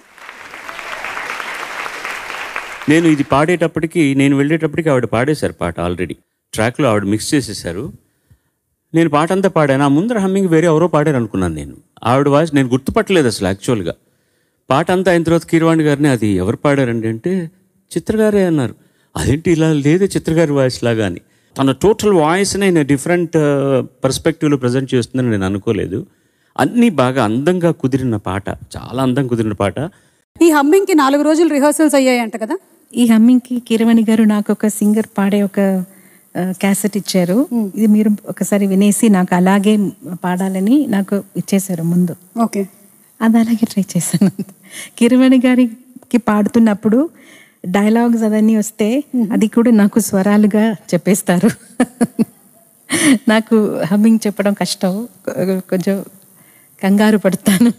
S2: నేను ఇది పాడేటప్పటికి, నేను వెళ్ళేటప్పటికి ఆవిడ పాడేశారు పాట ఆల్రెడీ. ట్రాక్లో ఆవిడ మిక్స్ చేసేసారు. నేను పాట అంతా పాడాను. ఆ ముందర హమ్మింగ్ వేరే ఎవరో పాడారు అనుకున్నాను. నేను ఆవిడ వాయిస్ నేను గుర్తుపట్టలేదు అసలు. యాక్చువల్గా పాట అంతా అయిన తర్వాత కీరవాణి గారిని అది ఎవరు పాడారండి అంటే చిత్రగారే అన్నారు. అదేంటి ఇలా లేదే చిత్రగారి వాయిస్ లాగా అని. తన టోటల్ వాయిస్ని ఆయన డిఫరెంట్ పర్స్పెక్టివ్లో ప్రజెంట్ చేస్తుందని నేను అనుకోలేదు. అన్నీ బాగా అందంగా కుదిరిన పాట, చాలా అందంగా కుదిరిన పాట.
S1: ఈ హమ్మింగ్కి 4 రోజులు రిహర్సల్స్ అయ్యాయంట కదా.
S7: ఈ హమ్మింగ్కి కీరవాణి గారు నాకు ఒక సింగర్ పాడే ఒక క్యాసెట్ ఇచ్చారు. ఇది మీరు ఒకసారి వినేసి నాకు అలాగే పాడాలని నాకు ఇచ్చేసారు ముందు.
S1: ఓకే,
S7: అది అలాగే ట్రై చేశాను. కీరవాణి గారికి పాడుతున్నప్పుడు డైలాగ్స్ అవన్నీ వస్తే అది కూడా నాకు స్వరాలుగా చెప్పేస్తారు. నాకు హమ్మింగ్ చెప్పడం కష్టం, కొంచెం కంగారు పడతాను.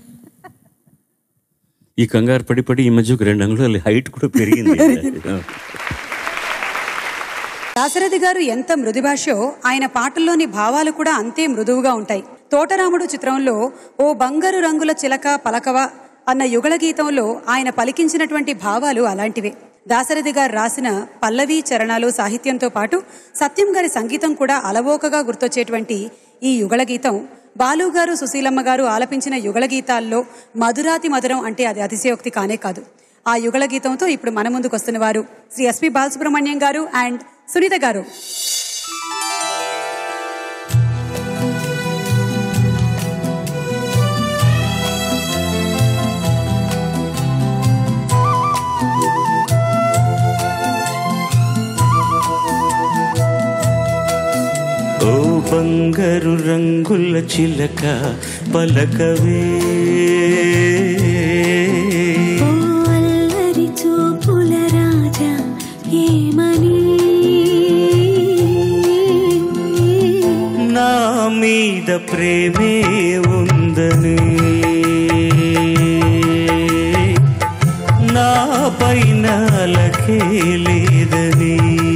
S2: ఈ కంగారు పడి ఈ మధ్య 2 అంగుళాల హైట్ కూడా పెరిగింది.
S1: దాశరథి గారు ఎంత మృదు భాషో ఆయన పాటల్లోని భావాలు కూడా అంతే మృదువుగా ఉంటాయి. తోటరాముడు చిత్రంలో ఓ బంగారు రంగుల చిలక పలకవ అన్న యుగళ గీతంలో ఆయన పలికించినటువంటి భావాలు అలాంటివే. దాశరథి గారు రాసిన పల్లవి చరణాలు సాహిత్యంతో పాటు సత్యం గారి సంగీతం కూడా అలవోకగా గుర్తొచ్చేటువంటి ఈ యుగళ గీతం బాలుగారు, సుశీలమ్మ గారు ఆలపించిన యుగళ గీతాల్లో మధురాతి మధురం అంటే అది అతిశయోక్తి కానే కాదు. ఆ యుగళ గీతంతో ఇప్పుడు మన ముందుకు వస్తున్న వారు శ్రీ ఎస్పి బాలసుబ్రహ్మణ్యం గారు అండ్ సునీత గారు.
S6: బంగారు రంగుల చిలక పలకవే.
S3: ఓ అల్లరి చూపుల రాజా ఏమని
S6: నా మీద ప్రేమే ఉందని, నా పైన అలకే లేదని.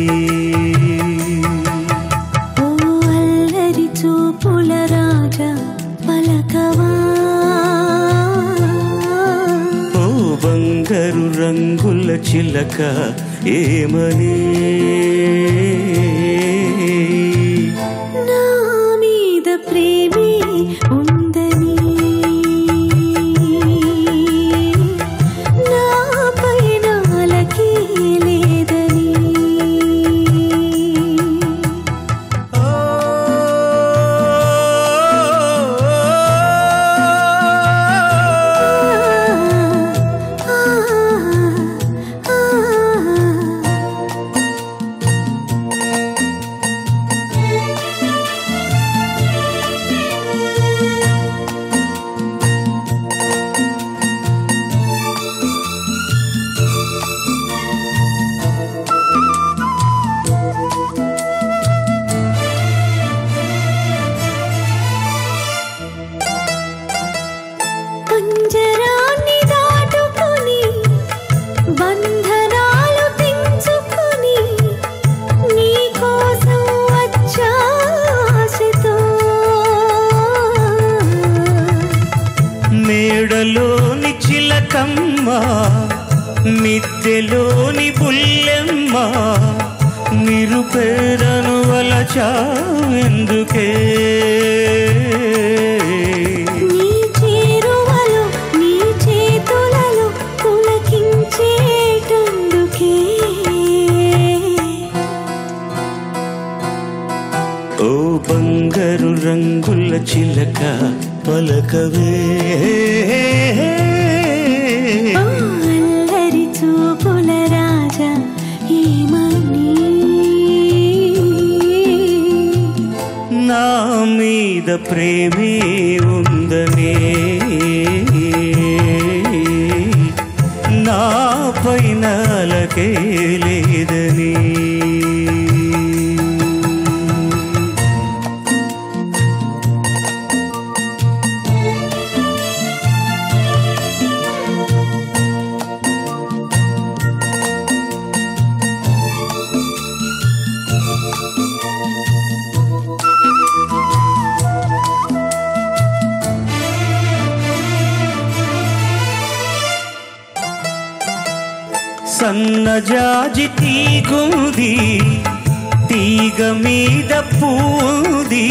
S3: ఓ అల్లరి చూపుల రాజా పలకవా.
S6: ఓ బంగారు రంగుల చిలక ఏమని
S3: నా మీద ప్రేమే ఉందని, నా పైన అలకే లేదని. పంజరాన్ని దాటుకొని బంధనాలు తెంచుకొని నీ కోసం వచ్చాసితో.
S6: మేడలోని చిలకమ్మ మిద్దెలోని బుల్లెమ్మ నిరుపేదను వలచావెందుకే.
S3: నీ చేరువలో నీ చేతులలో పులకించేటందుకే.
S6: ఓ బంగారు రంగుల చిలక పలకవే.
S3: ఓ అల్లరి చూపుల రాజా ఏమని
S6: నా మీద ప్రేమే ఉందనే, నా పైన అలకే లేదని. సన్నజాజి తీగుంది, తీగ మీద పూది,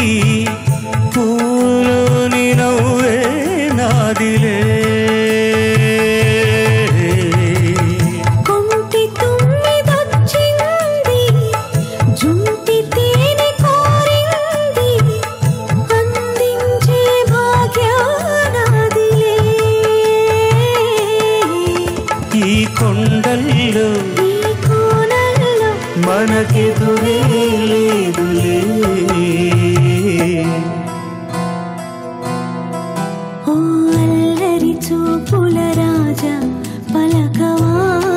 S6: పూలోని నవ్వే నాదిలే.
S3: కొంటి తుమ్మిదొచ్చింది, జుంటి తేనె కోరింది, అందించే భాగ్యానాదిలే.
S6: ఈ కొండల్లో
S3: ఈ కోనల్లో
S6: మనకెదురే లేదులే.
S3: ఓ అల్లరి చూపుల రాజా పలకవా.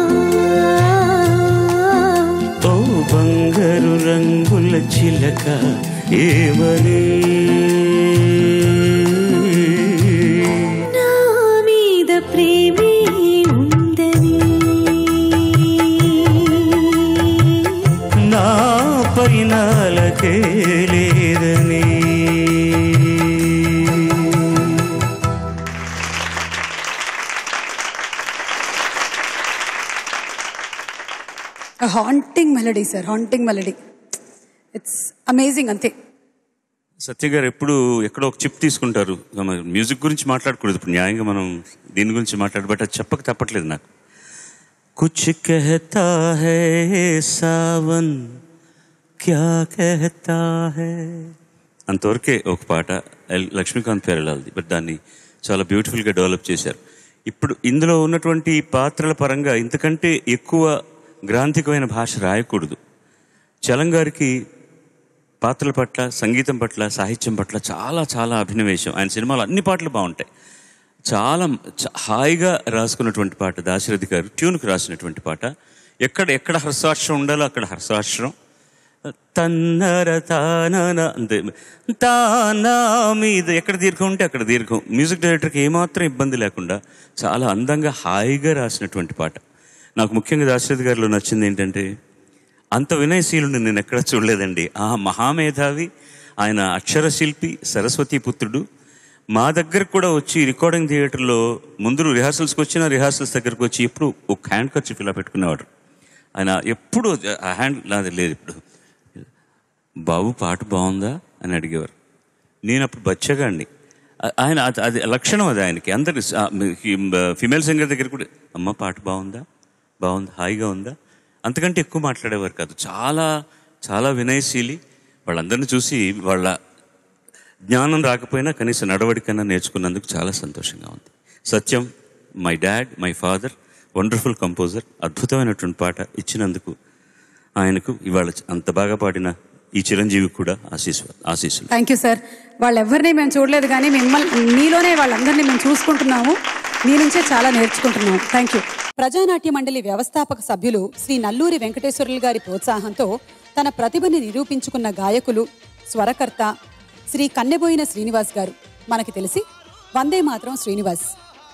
S6: ఓ బంగారు రంగుల చిలక ఏమని
S3: నా మీద ప్రేమే ఉందని,
S6: నా పైన అలకే లేదని.
S1: Haunting melody sir, haunting melody. It's amazing అంతే.
S2: సత్య గారు ఎప్పుడు ఎక్కడో ఒక చిప్ తీసుకుంటారు. మ్యూజిక్ గురించి మాట్లాడకూడదు ఇప్పుడు, న్యాయంగా మనం దీని గురించి మాట్లాడబట్టి అది చెప్పక తప్పట్లేదు నాకు.
S6: కుచ్ కహతా హై సావన్ క్యా కహతా హై.
S2: అంతవరకే ఒక పాట లక్ష్మీకాంత్ పేరలాల్ది, బట్ దాన్ని చాలా బ్యూటిఫుల్గా డెవలప్ చేశారు. ఇప్పుడు ఇందులో ఉన్నటువంటి పాత్రల పరంగా ఇంతకంటే ఎక్కువ గ్రాంథికమైన భాష రాయకూడదు. చలం గారికి పాత్రల పట్ల, సంగీతం పట్ల, సాహిత్యం పట్ల చాలా చాలా అభినవేశం. ఆయన సినిమాలో అన్ని పాటలు బాగుంటాయి. చాలా హాయిగా రాసుకున్నటువంటి పాట దాశరథి గారు ట్యూన్కి రాసినటువంటి పాట. ఎక్కడ హర్షాక్షరం ఉండాలో అక్కడ హర్షాక్షరం. తన్నర తాన అంతే, తానా మీద ఎక్కడ దీర్ఘం ఉంటే అక్కడ దీర్ఘం. మ్యూజిక్ డైరెక్టర్కి ఏమాత్రం ఇబ్బంది లేకుండా చాలా అందంగా హాయిగా రాసినటువంటి పాట. నాకు ముఖ్యంగా దాశరథి గారిలో నచ్చింది ఏంటంటే, అంత వినయశీలుని నేను ఎక్కడ చూడలేదండి. ఆ మహామేధావి, ఆయన అక్షరశిల్పి, సరస్వతీ పుత్రుడు. మా దగ్గరకు కూడా వచ్చి రికార్డింగ్ థియేటర్లో ముందు రిహార్సల్స్కి వచ్చిన రిహార్సల్స్ దగ్గరకు వచ్చి ఎప్పుడు ఒక హ్యాండ్ కర్చీఫ్ ఇలా పెట్టుకునేవాడు. ఆయన ఎప్పుడు ఆ హ్యాండ్ నాది లేదు. ఇప్పుడు బాబు పాట బాగుందా అని అడిగేవారు. నేను అప్పుడు బచ్చగాడిని. ఆయన అది లక్షణం, అది ఆయనకి. అందరి ఫిమేల్ సింగర్ దగ్గర కూడా అమ్మ పాట బాగుందా, బాగుంది, హాయిగా ఉందా, అంతకంటే ఎక్కువ మాట్లాడేవారు కాదు. చాలా చాలా వినయశీలి. వాళ్ళందరినీ చూసి వాళ్ళ జ్ఞానం రాకపోయినా కనీసం నడవడికన్నా నేర్చుకున్నందుకు చాలా సంతోషంగా ఉంది. Satyam, my dad, my father, wonderful composer. అద్భుతమైనటువంటి పాట ఇచ్చినందుకు ఆయనకు, ఇవాళ అంత బాగా పాడిన ఈ చిరంజీవి కూడా ఆశీస్సులు.
S1: Thank you sir. వాళ్ళెవ్వరిని మేము చూడలేదు, కానీ మీలోనే వాళ్ళందరినీ మేము చూసుకుంటున్నాము. మీ నుంచే చాలా నేర్చుకుంటున్నాము. Thank you. ప్రజానాట్య మండలి వ్యవస్థాపక సభ్యులు శ్రీ నల్లూరి వెంకటేశ్వరులు గారి ప్రోత్సాహంతో తన ప్రతిభని నిరూపించుకున్న గాయకులు, స్వరకర్త శ్రీ కన్నెబోయిన శ్రీనివాస్ గారు. మనకి తెలిసి వందే మాతరం శ్రీనివాస్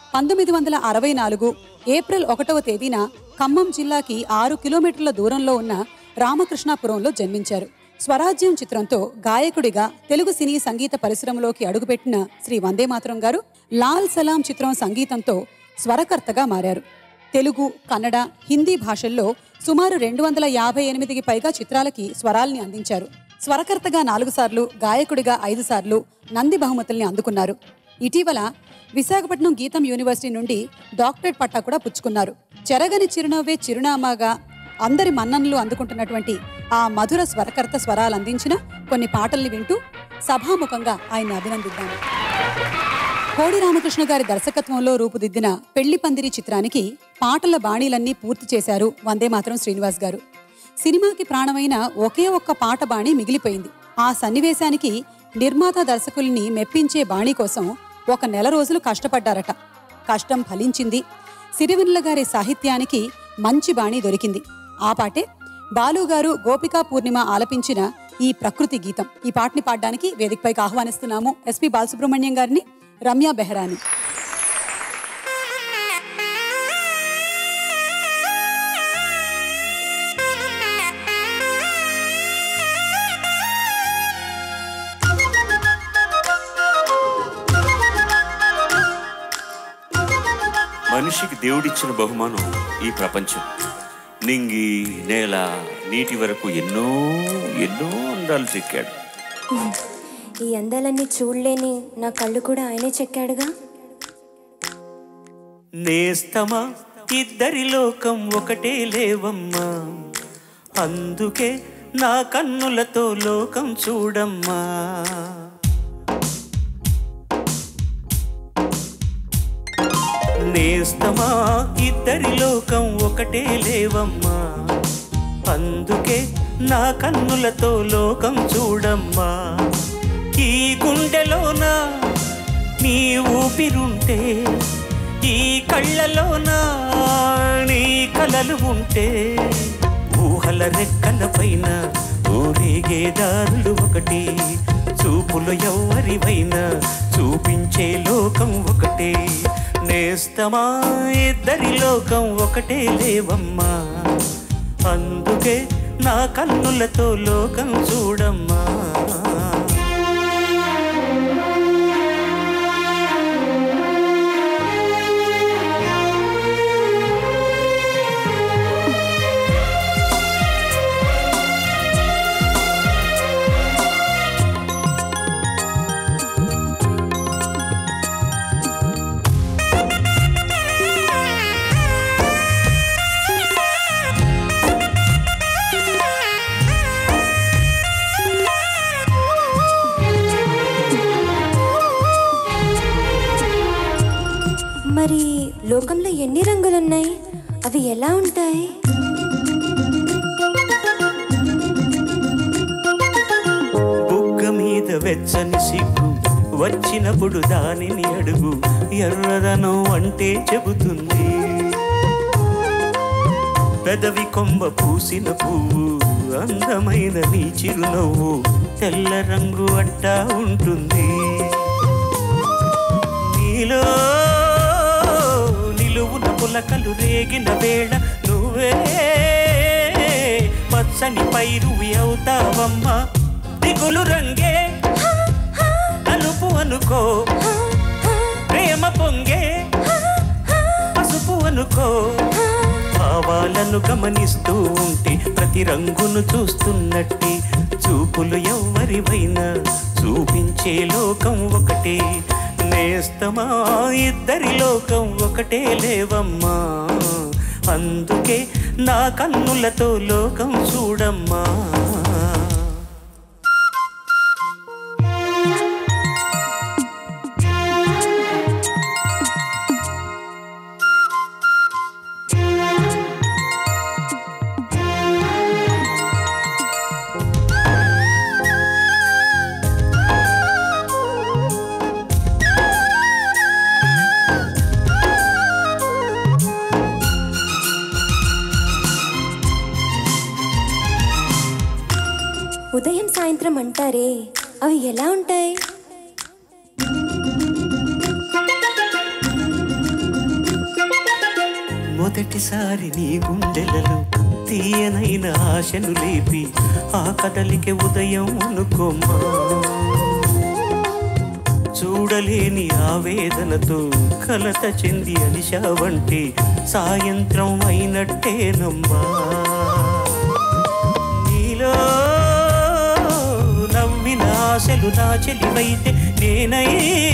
S1: 1964 ఏప్రిల్ 1వ తేదీన ఖమ్మం జిల్లాకి 6 కిలోమీటర్ల దూరంలో ఉన్న రామకృష్ణాపురంలో జన్మించారు. స్వరాజ్యం చిత్రంతో గాయకుడిగా తెలుగు సినీ సంగీత పరిశ్రమలోకి అడుగుపెట్టిన శ్రీ వందే మాతరం గారు లాల్ సలాం చిత్రం సంగీతంతో స్వరకర్తగా మారారు. తెలుగు, కన్నడ, హిందీ భాషల్లో సుమారు 258కి పైగా చిత్రాలకి స్వరాల్ని అందించారు. స్వరకర్తగా 4 సార్లు, గాయకుడిగా 5 సార్లు నంది బహుమతుల్ని అందుకున్నారు. ఇటీవల విశాఖపట్నం గీతం యూనివర్సిటీ నుండి డాక్టరేట్ పట్టా కూడా పుచ్చుకున్నారు. చెరగని చిరునవ్వే చిరునామాగా అందరి మన్ననలు అందుకుంటున్నటువంటి ఆ మధుర స్వరకర్త స్వరాలు అందించిన కొన్ని పాటల్ని వింటూ సభాముఖంగా ఆయన్ని అభినందిద్దాము. కోడి రామకృష్ణ గారి దర్శకత్వంలో రూపుదిద్దిన పెళ్లి పందిరి చిత్రానికి పాటల బాణీలన్నీ పూర్తి చేశారు వందే మాతరం శ్రీనివాస్ గారు. సినిమాకి ప్రాణమైన ఒకే ఒక్క పాట బాణీ మిగిలిపోయింది. ఆ సన్నివేశానికి నిర్మాత దర్శకుల్ని మెప్పించే బాణీ కోసం 1 నెల రోజులు కష్టపడ్డారట. కష్టం ఫలించింది. సిరివెన్నెల గారి సాహిత్యానికి మంచి బాణీ దొరికింది. ఆ పాటే బాలుగారు, గోపికా పూర్ణిమ ఆలపించిన ఈ ప్రకృతి గీతం. ఈ పాటని పాడడానికి వేదికపైకి ఆహ్వానిస్తున్నాము ఎస్పి బాలసుబ్రహ్మణ్యం గారిని, రమ్య బెహరాని.
S2: మనిషికి దేవుడిచ్చిన బహుమానం ఈ ప్రపంచం. నింగి, నేల, నీటి వరకు ఎన్నో ఎన్నో అందాలు చెక్కాడు.
S8: ఈ అందాలన్నీ చూడలేని నా కళ్ళు కూడా ఆయనే చెక్కాడుగా.
S6: నేస్తమా ఇద్దరి లోకం ఒకటే లేవమ్మా, అందుకే నా కన్నులతో లోకం చూడమ్మా. నేస్తమా ఇద్దరి లోకం ఒకటే లేవమ్మా, అందుకే నా కన్నులతో లోకం చూడమ్మా. ఈ గుండెలోన నీ ఊపిరుంటే, ఈ కళ్ళలోన నీ కలలు ఉంటే, ఊహల రెక్కల పైన ఊరేగే దారులు ఒకటి, చూపులు ఎవ్వరివైనా చూపించే లోకం ఒకటే. నేస్తమా ఇద్దరి లోకం ఒకటే లేవమ్మా, అందుకే నా కన్నులతో లోకం చూడమ్మా.
S8: మరి లోకంలో ఎన్ని రంగులున్నాయి? అవి ఎలా ఉంటాయి?
S6: వెచ్చని సిగ్గు వచ్చినప్పుడు దానిని అడుగు, ఎర్రదనం అంటే చెబుతుంది. పెదవి కొమ్మ పూసిన పువ్వు, అందమైన నీ చిరునవ్వు తెల్ల రంగు అట్టా ఉంటుంది. నీలో నిలువున పులకలు రేగిన వేళ నువ్వే పచ్చని పైరువి అవుతావమ్మా. దిగులు రంగే నలుపు అనుకో, ప్రేమ పొంగే పసుపు అనుకో. భావాలను గమనిస్తూ ఉంటే ప్రతి రంగును చూస్తున్నట్టే, చూపులు ఎవ్వరివైనా చూపించే లోకం ఒకటే. నేస్తమా ఇద్దరి లోకం ఒకటే లేవమ్మా, అందుకే నా కన్నులతో లోకం చూడమ్మా.
S8: ఉదయం సాయంత్రం అంటారే, అవి ఎలా ఉంటాయి?
S6: మొదటిసారి నీ గుండెలలో తీయనైన ఆశను లేపి, ఆ కదలికే ఉదయం అనుకోమ్మా. చూడలేని ఆవేదనతో కలత చెంది అలిశావంటే సాయంత్రం అయినట్టేనమ్మా. నీలో నవ్విన ఆశలు నా చెలివైతే, నేనై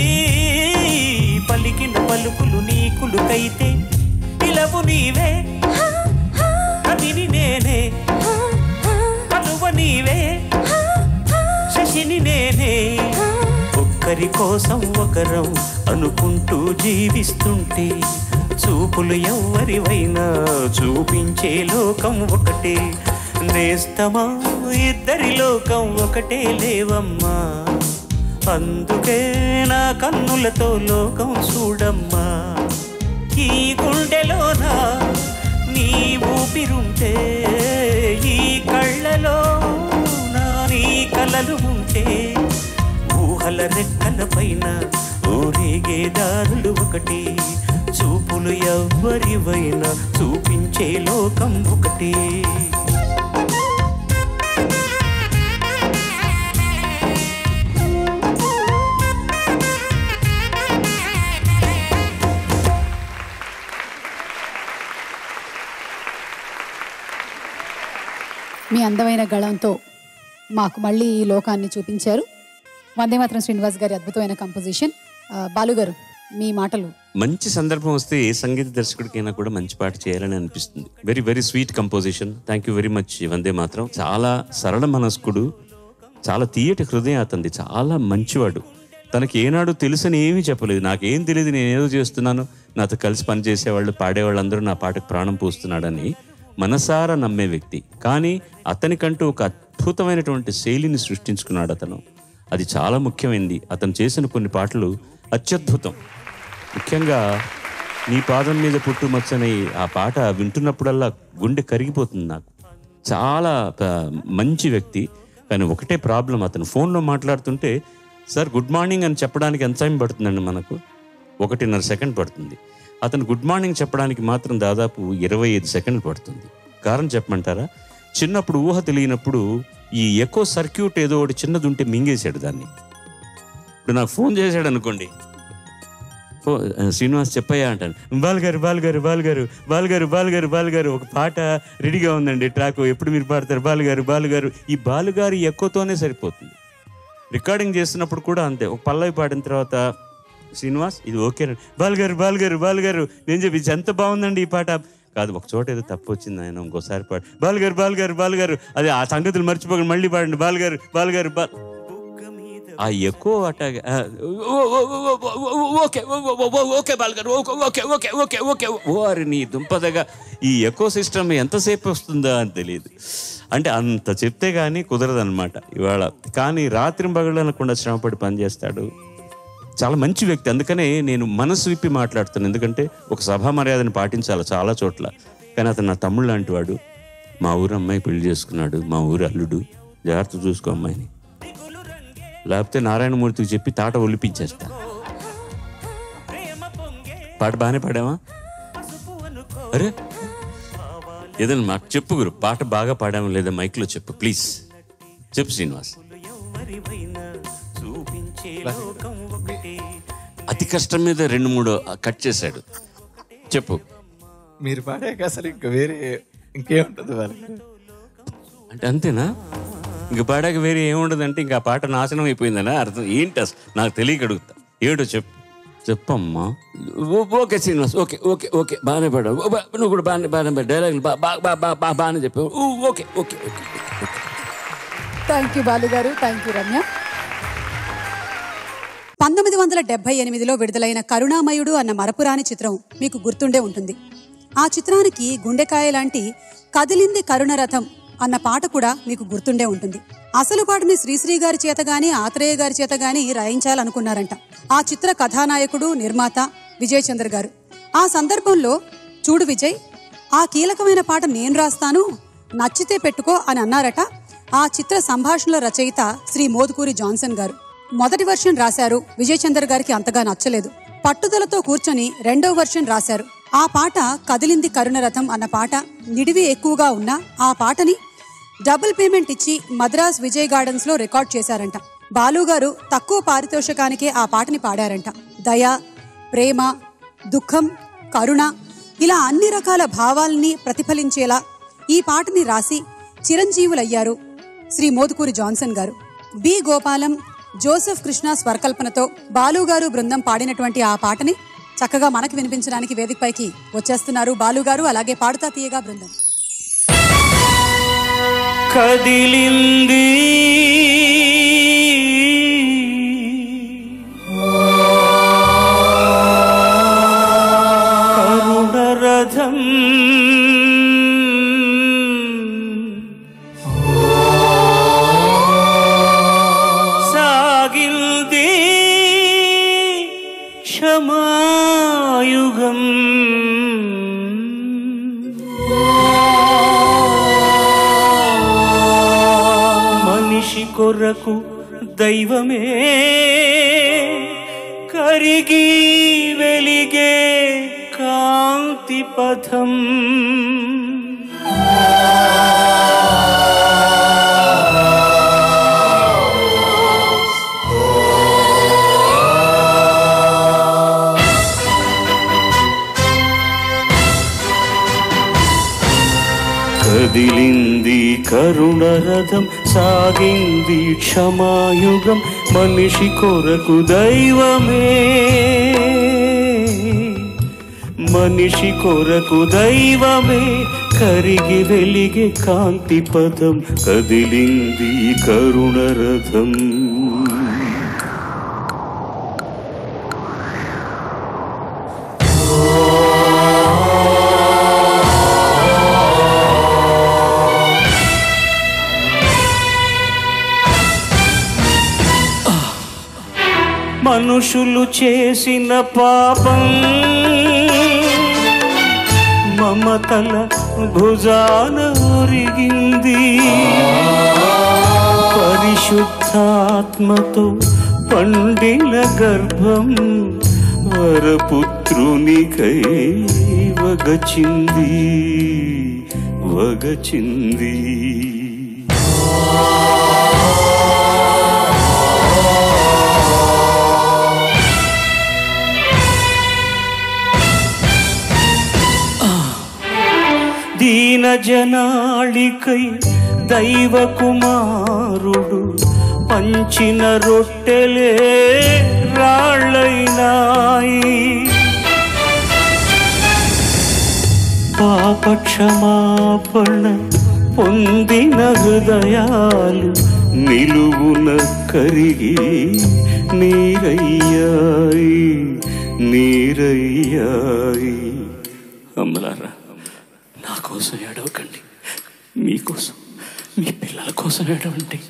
S6: పలికిన పలుకులు నీకులుకైతే, పిలవు నీవే కవిని నేనే, కలువ నీవే శశిని నేనే. ఒక్కరి కోసం ఒకరం అనుకుంటూ జీవిస్తుంటే, చూపులు ఎవ్వరివైనా చూపించే లోకం ఒకటే. నేస్తమా ఇద్దరి లోకం ఒకటే లేవమ్మా, అందుకే నా కన్నులతో లోకం చూడమ్మా. ఈ గుండెలోన నీ ఊపిరుంటే, ఈ కళ్ళలో నీ కలలు ఉంటే, ఊహల రెక్కల పైన ఊరేగే దారులు ఒకటి, చూపులు ఎవ్వరివైనా చూపించే లోకం ఒకటి.
S1: మీ అందమైన గళంతో మాకు మళ్ళీ ఈ లోకాన్ని చూపించారు. వందే మాత్రం శ్రీనివాస్ గారి అద్భుతమైన కంపోజిషన్. బాలుగారు, మీ మాటలు.
S2: మంచి సందర్భం వస్తే ఏ సంగీత దర్శకుడికైనా కూడా మంచి పాట చేయాలని అనిపిస్తుంది. Very very sweet composition. Thank you very much వందే మాత్రం. చాలా సరళ మనస్కుడు, చాలా తీయటి హృదయం అతనిది, చాలా మంచివాడు. తనకి ఏనాడు తెలుసని ఏమీ చెప్పలేదు. నాకేం తెలియదు, నేను ఏదో చేస్తున్నాను, నాతో కలిసి పనిచేసేవాళ్ళు పాడేవాళ్ళు అందరూ నా పాటకు ప్రాణం పోస్తున్నాడని మనసారా నమ్మే వ్యక్తి. కానీ అతనికంటూ ఒక అద్భుతమైనటువంటి శైలిని సృష్టించుకున్నాడు అతను. అది చాలా ముఖ్యమైనది. అతను చేసిన కొన్ని పాటలు అత్యద్భుతం. ముఖ్యంగా నీ పాదం మీద పుట్టుమచ్చని ఆ పాట వింటున్నప్పుడల్లా గుండె కరిగిపోతుంది నాకు. చాలా మంచి వ్యక్తి. కానీ ఒకటే ప్రాబ్లం, అతను ఫోన్లో మాట్లాడుతుంటే సార్ గుడ్ మార్నింగ్ అని చెప్పడానికి ఎంత టైం పడుతుందండి? మనకు 1.5 సెకండ్ పడుతుంది. అతను గుడ్ మార్నింగ్ చెప్పడానికి మాత్రం దాదాపు 25 సెకండ్లు పడుతుంది. కారణం చెప్పమంటారా? చిన్నప్పుడు ఊహ తెలియనప్పుడు ఈ ఎకో సర్క్యూట్ ఏదో ఒకటి చిన్నది ఉంటే మింగేశాడు దాన్ని. ఇప్పుడు నాకు ఫోన్ చేశాడు అనుకోండి, శ్రీనివాస్ చెప్పయ్యా అంటాను, బాలుగారు బాలుగారు బాలుగారు బాలుగారు బాలుగారు బాలుగారు ఒక పాట రెడీగా ఉందండి, ట్రాక్ ఎప్పుడు మీరు పాడతారు బాలుగారు బాలుగారు. ఈ బాలుగారు ఎక్కువతోనే సరిపోతుంది. రికార్డింగ్ చేస్తున్నప్పుడు కూడా అంతే. ఒక పల్లవి పాడిన తర్వాత శ్రీనివాస్ ఇది ఓకేనండి, బాలుగారు బాలుగారు బాలుగారు నేను చెప్పి ఎంత బాగుందండి ఈ పాట కాదు, ఒక చోట ఏదో తప్పు వచ్చింది ఆయన, ఇంకోసారి పాడు బాలుగారు బాలుగారు బాలుగారు, అది ఆ సంగతులు మర్చిపోకండి, మళ్ళీ పాడండి బాలుగారు బాలుగారు
S6: బుగ్గ మీద
S2: ఆ ఎక్కువ అటాగా ఓకే ఓకే బాలగారు ఓకే ఓకే ఓకే ఓకే ఓరి నీ దుంపదగా ఈ ఎకో సిస్టమ్ ఎంతసేపు వస్తుందా అని తెలియదు. అంటే అంత చెప్తే కానీ కుదరదన్నమాట ఇవాళ. కానీ రాత్రి పగళ్ళు అనకుండా శ్రమపడి పనిచేస్తాడు. చాలా మంచి వ్యక్తి. అందుకనే నేను మనసు విప్పి మాట్లాడుతాను. ఎందుకంటే ఒక సభా మర్యాదను పాటించాలి చాలా చోట్ల. కానీ అతను నా తమ్ముడు లాంటి వాడు. మా ఊరు అమ్మాయి పెళ్లి చేసుకున్నాడు, మా ఊరు అల్లుడు. జాగ్రత్త చూసుకో అమ్మాయిని, లేకపోతే నారాయణమూర్తికి చెప్పి తాట ఒలిపించేస్తా. పాట బాగానే పాడావా? అరే ఏదైనా మాకు చెప్పు గురు, పాట బాగా పాడామా లేదా మైక్లో చెప్పు ప్లీజ్. చెప్పు శ్రీనివాస్. అతి కష్టం మీద 2-3 కట్ చేశాడు. చెప్పు.
S9: మీరు పాడాక అసలు ఇంకా వేరే ఇంకేముంటుంది వాళ్ళకి
S2: అంటే అంతేనా? ఇంక పాడాక వేరే ఏముండదు అంటే ఇంకా పాట నాశనం అయిపోయిందనా అర్థం? ఏంటి అసలు నాకు తెలియక అడుగుతా. ఏడో చెప్పమ్మా. Okay Srinivas, okay okay okay బాగానే పాడావు, నువ్వు కూడా బాగానే డైలాగులు బాగానే చెప్పావు. Okay okay okay.
S1: Thank you Balu గారు, థ్యాంక్ యూ రమ్య. 1978లో విడుదలైన కరుణామయుడు అన్న మరపురాని చిత్రం మీకు గుర్తుండే ఉంటుంది. ఆ చిత్రానికి గుండెకాయ లాంటి కదిలింది కరుణరథం అన్న పాట కూడా మీకు గుర్తుండే ఉంటుంది. అసలు పాటని శ్రీశ్రీ గారి చేత గాని ఆత్రేయ గారి చేత గాని రాయించాలనుకున్నారంట ఆ చిత్ర కథానాయకుడు నిర్మాత విజయ్ చంద్ర గారు. ఆ సందర్భంలో చూడు విజయ్, ఆ కీలకమైన పాట నేను రాస్తాను, నచ్చితే పెట్టుకో అని అన్నారట ఆ చిత్ర సంభాషణల రచయిత శ్రీ మోదుకూరి జాన్సన్ గారు. మొదటి వర్షన్ రాశారు, విజయ్ చంద్ర గారికి అంతగా నచ్చలేదు. పట్టుదలతో కూర్చొని 2వ వర్షన్ రాశారు. ఆ పాట కదిలింది కరుణరథం అన్న పాట నిడివి ఎక్కువగా ఉన్న ఆ పాటని డబుల్ పేమెంట్ ఇచ్చి మద్రాస్ విజయ్ గార్డెన్స్ లో రికార్డ్ చేశారంట. బాలు గారు తక్కువ పారితోషికానికే ఆ పాటని పాడారంట. దయ, ప్రేమ, దుఃఖం, కరుణ ఇలా అన్ని రకాల భావాల్ని ప్రతిఫలించేలా ఈ పాటని రాసి చిరంజీవులయ్యారు శ్రీ మోదుకూరి జాన్సన్ గారు. బి గోపాలం, జోసెఫ్ కృష్ణ స్వరకల్పనతో బాలుగారు బృందం పాడినటువంటి ఆ పాటని చక్కగా మనకి వినిపించడానికి వేదికపైకి వచ్చేస్తున్నారు బాలుగారు, అలాగే పాడుతా తీయగా బృందం.
S6: కదిలింది కరుణరథం సాగింది క్షమాయుగం మనిషి కొరకు దైవమే కరిగి వెలిగే కాంతి పథం కదిలింది కరుణరథం సాగింది క్షమాయుగం మనిషి కొరకు దైవమే మనిషి కొరకు దైవమే కరిగి వెలిగే కాంతి పదం కదిలింది కరుణరథం. మనుషులు చేసిన పాపం మమతల భుజాన ఒరిగింది పరిశుద్ధాత్మతో పండిన గర్భం వరపుత్రునికై వగచింది వగచింది. దీన జనాళికై దైవ కుమారుడు పంచిన రొట్టెలే రాళ్ళైనాయి పాప క్షమాపణ పొందిన హృదయాలు నిలువున కరిగి నీరయ్యాయి నీరయ్యాయి. అమ్మలారా, నా కోసం ఏడవకండి, మీకోసం, మీ పిల్లల కోసం ఏడవండి.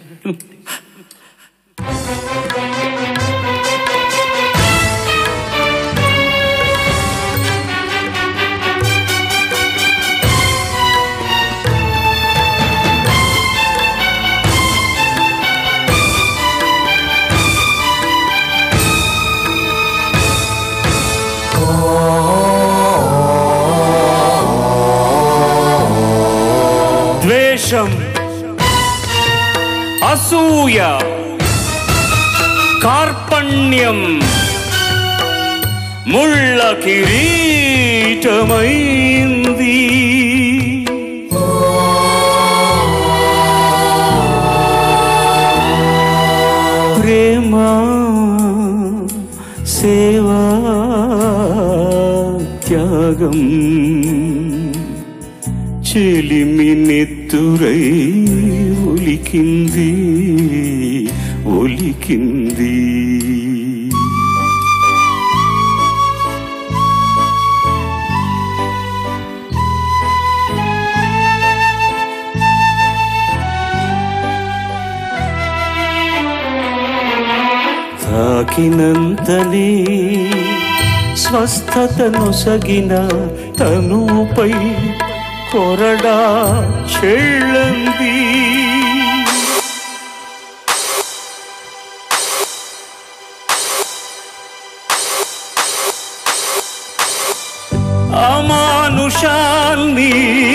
S6: ద్వేషం, అసూయ, కార్పణ్యం ముళ్ళ కిరీటమైంది. ప్రేమ, సేవా, త్యాగం చెలిమి నెత్తురై ఒలికింది ఒలికింది. తాకినంతనే స్వస్థతనొసగిన తనుపై కొరడా చెళ్ళంది. అమానుషాన్ని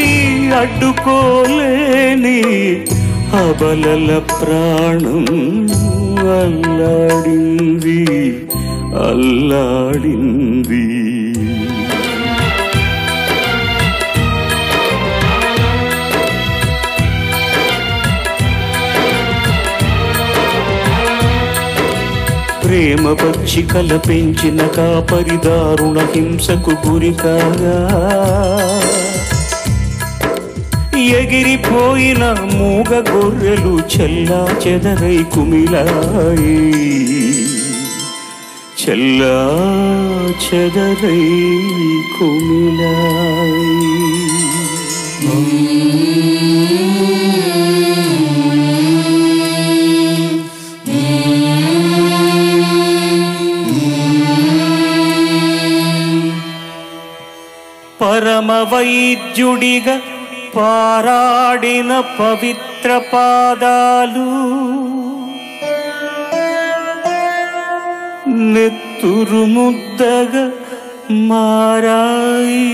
S6: అడ్డుకోలేని అబలల ప్రాణం అల్లాడింది అల్లాడింది. ప్రేమ పచ్చికల పెంచిన కాపరి దారుణ హింసకు గురికాగా ఎగిరిపోయిన మూగ గొర్రెలు చెల్లా చెదరై కుమిలాయి చెల్లా చెదరై కుమిలాయి. పరమ వైద్యుడిగా పారాడిన పవిత్ర పాదాలు నెత్తురు ముద్దగా మారాయి.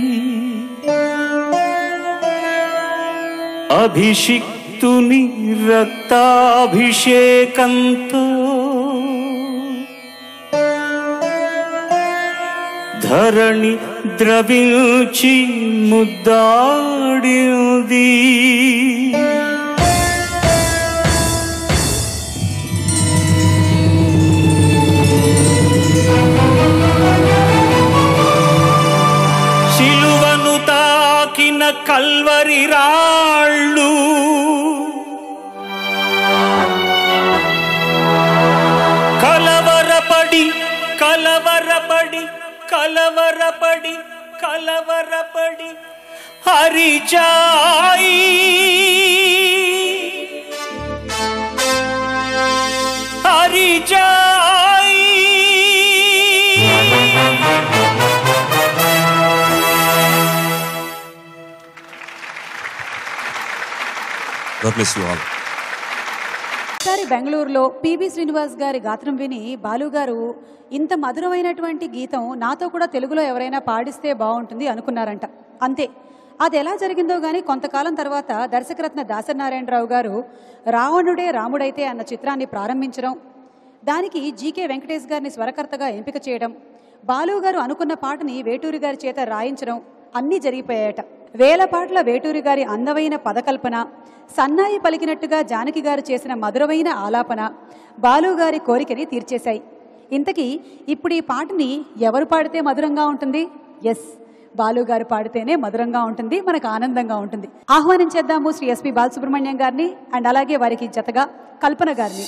S6: అభిషిక్తుని రక్తాభిషేకంతో ధరణి ద్రవించి ముద్దాడింది. శిలువను తాకిన కల్వరి రాళ్ళు కలవరపడి కలవరపడి కలవరపడి కలవరపడి హరిచాయి హరిచాయి.
S2: God bless you all.
S1: ఒకసారి బెంగళూరులో పిబి శ్రీనివాస్ గారి గాత్రం విని బాలు గారు ఇంత మధురమైనటువంటి గీతం నాతో కూడా తెలుగులో ఎవరైనా పాడిస్తే బాగుంటుంది అనుకున్నారంట. అంతే, అది ఎలా జరిగిందో కానీ కొంతకాలం తర్వాత దర్శకరత్న దాసనారాయణరావు గారు రావణుడే రాముడైతే అన్న చిత్రాన్ని ప్రారంభించడం, దానికి జీకే వెంకటేష్ గారిని స్వరకర్తగా ఎంపిక చేయడం, బాలు గారు అనుకున్న పాటని వేటూరి గారి చేత రాయించడం అన్నీ జరిగిపోయాయట. వేల పాటల వేటూరి గారి అందమైన పదకల్పన, సన్నాయి పలికినట్టుగా జానకి గారు చేసిన మధురమైన ఆలాపన బాలు గారి కోరికని తీర్చేశాయి. ఇంతకీ ఇప్పుడు ఈ పాటని ఎవరు పాడితే మధురంగా ఉంటుంది? ఎస్, బాలు గారు పాడితేనే మధురంగా ఉంటుంది, మనకు ఆనందంగా ఉంటుంది. ఆహ్వానం చేద్దాము శ్రీ ఎస్పి బాలసుబ్రహ్మణ్యం గారిని అండ్ అలాగే వారికి జతగా కల్పన గారిని.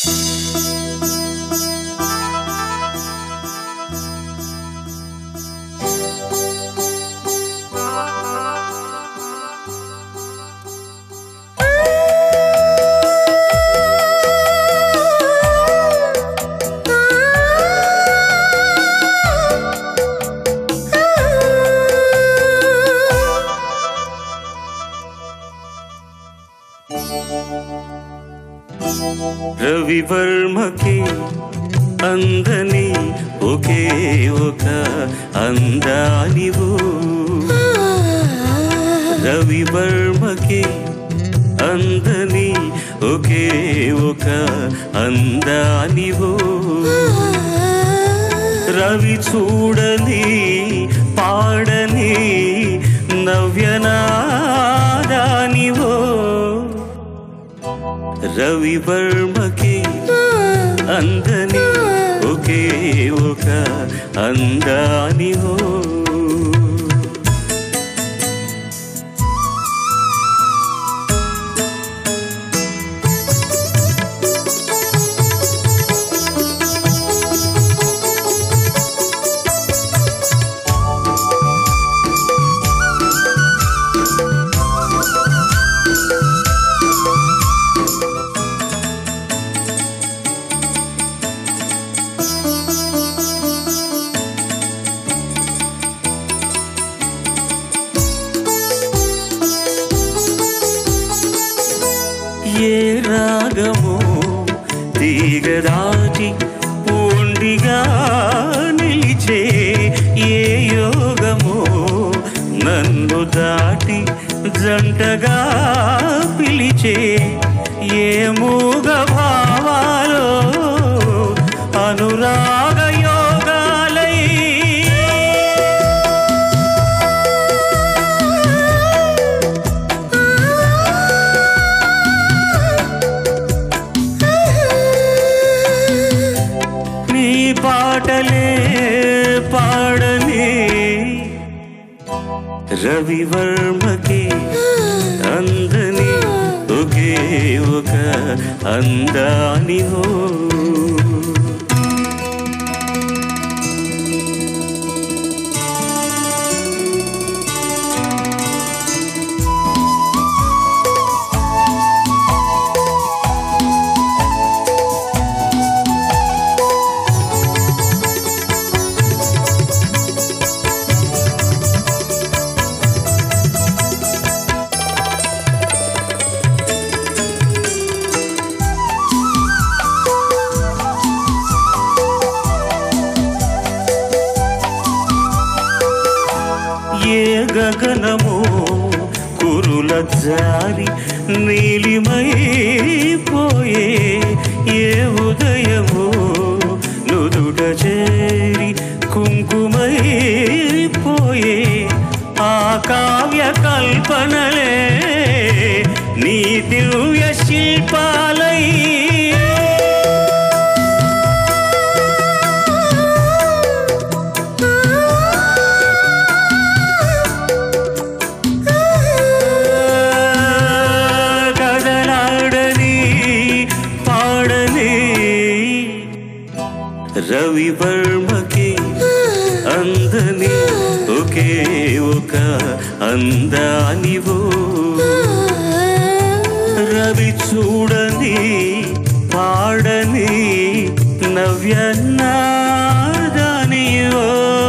S2: రవివర్మకి అందని ఒకే ఒక అందానివు, రవివర్మకి అందని ఒకే ఒక అందానివు, రవి చూడని పాడని నవ్యనాదానివో, రవివర్మకి అందని ఒకే ఒక అందానివో. ఏ రాగమో తీగదాటి పూండిగా నిలిచే, ఏ యోగమో నన్ను దాటి జంటగా పిలిచే, ఏ మూగ భావాలో అనురాగ యోగాలై పాటలే పాడని, రవివర్మకి అందని ఒకే ఒక అందానివో. ఏ గగనమో కురుల జారి నీలిమైపోయే, ఏ ఉదయమో నుదుట చేరి కుంకుమైపోయే, ఆ కావ్య కల్పనలే నీ దివ్య శిల్పాలై రవివర్మకి అందని ఒకే ఒక అందానివో, రవి చూడని పాడని నవ్యనాదానివో,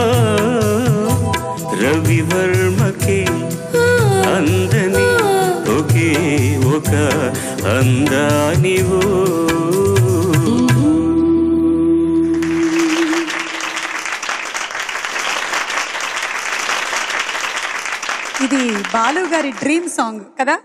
S2: రవివర్మకి అందని ఒకే ఒక అందానివో.
S1: ఇది బాలు గారి డ్రీమ్ సాంగ్ కదా?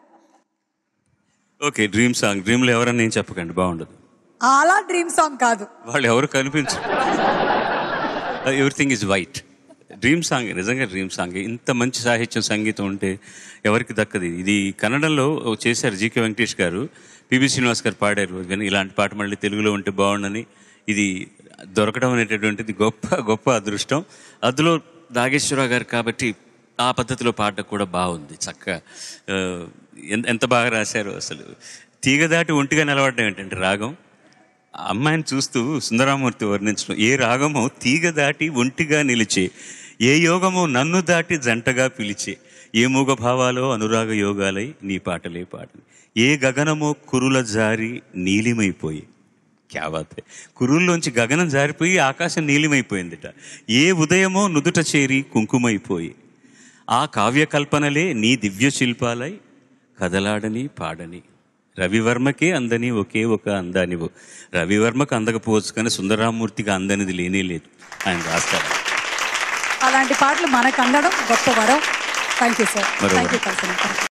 S2: Okay, dream song. డ్రీమ్లో ఎవరన్నా నేను చెప్పకండి, బాగుండదు.
S1: అలా డ్రీమ్ సాంగ్ కాదు,
S2: వాళ్ళు ఎవరు కనిపించరు. Everything is white. Dream song, నిజంగా డ్రీమ్ సాంగ్. ఇంత మంచి సాహిత్యం సంగీతం ఉంటే ఎవరికి దక్కది. ఇది కన్నడంలో చేశారు జీకే వెంకటేష్ గారు, పిబి శ్రీనివాస్ గారు పాడారు. కానీ ఇలాంటి పాట మళ్ళీ తెలుగులో ఉంటే బాగుండని ఇది దొరకడం అనేటటువంటిది గొప్ప గొప్ప అదృష్టం. అందులో
S4: నాగేశ్వరరావు గారు కాబట్టి ఆ పద్ధతిలో పాట కూడా బాగుంది చక్కగా. ఎంత బాగా రాశారు అసలు. తీగ దాటి ఒంటిగా నిలబడడం ఏంటంటే రాగం. అమ్మాయిని చూస్తూ సుందరామూర్తి వర్ణించడం, ఏ రాగమో తీగ దాటి ఒంటిగా నిలిచే, ఏ యోగమో నన్ను దాటి జంటగా పిలిచే, ఏ మూగ భావాలో అనురాగ యోగాలై నీ పాటలే పాడని, ఏ గగనమో కురుల జారి నీలిమైపోయి. క్యావాతే, కురుల్లోంచి గగనం జారిపోయి ఆకాశం నీలిమైపోయిందిట. ఏ ఉదయమో నుదుట చేరి కుంకుమైపోయి, ఆ కావ్యకల్పనలే నీ దివ్య శిల్పాలై కదలాడని పాడని, రవివర్మకే అందని ఒకే ఒక అందానివు. రవివర్మకు అందకపోవచ్చు కానీ సుందరరామూర్తికి అందనిది లేనే లేదు. ఆయన రాస్తారు.
S1: అలాంటి పాటలు మనకు అందడం గొప్ప వరం. Thank you sir. Thank you.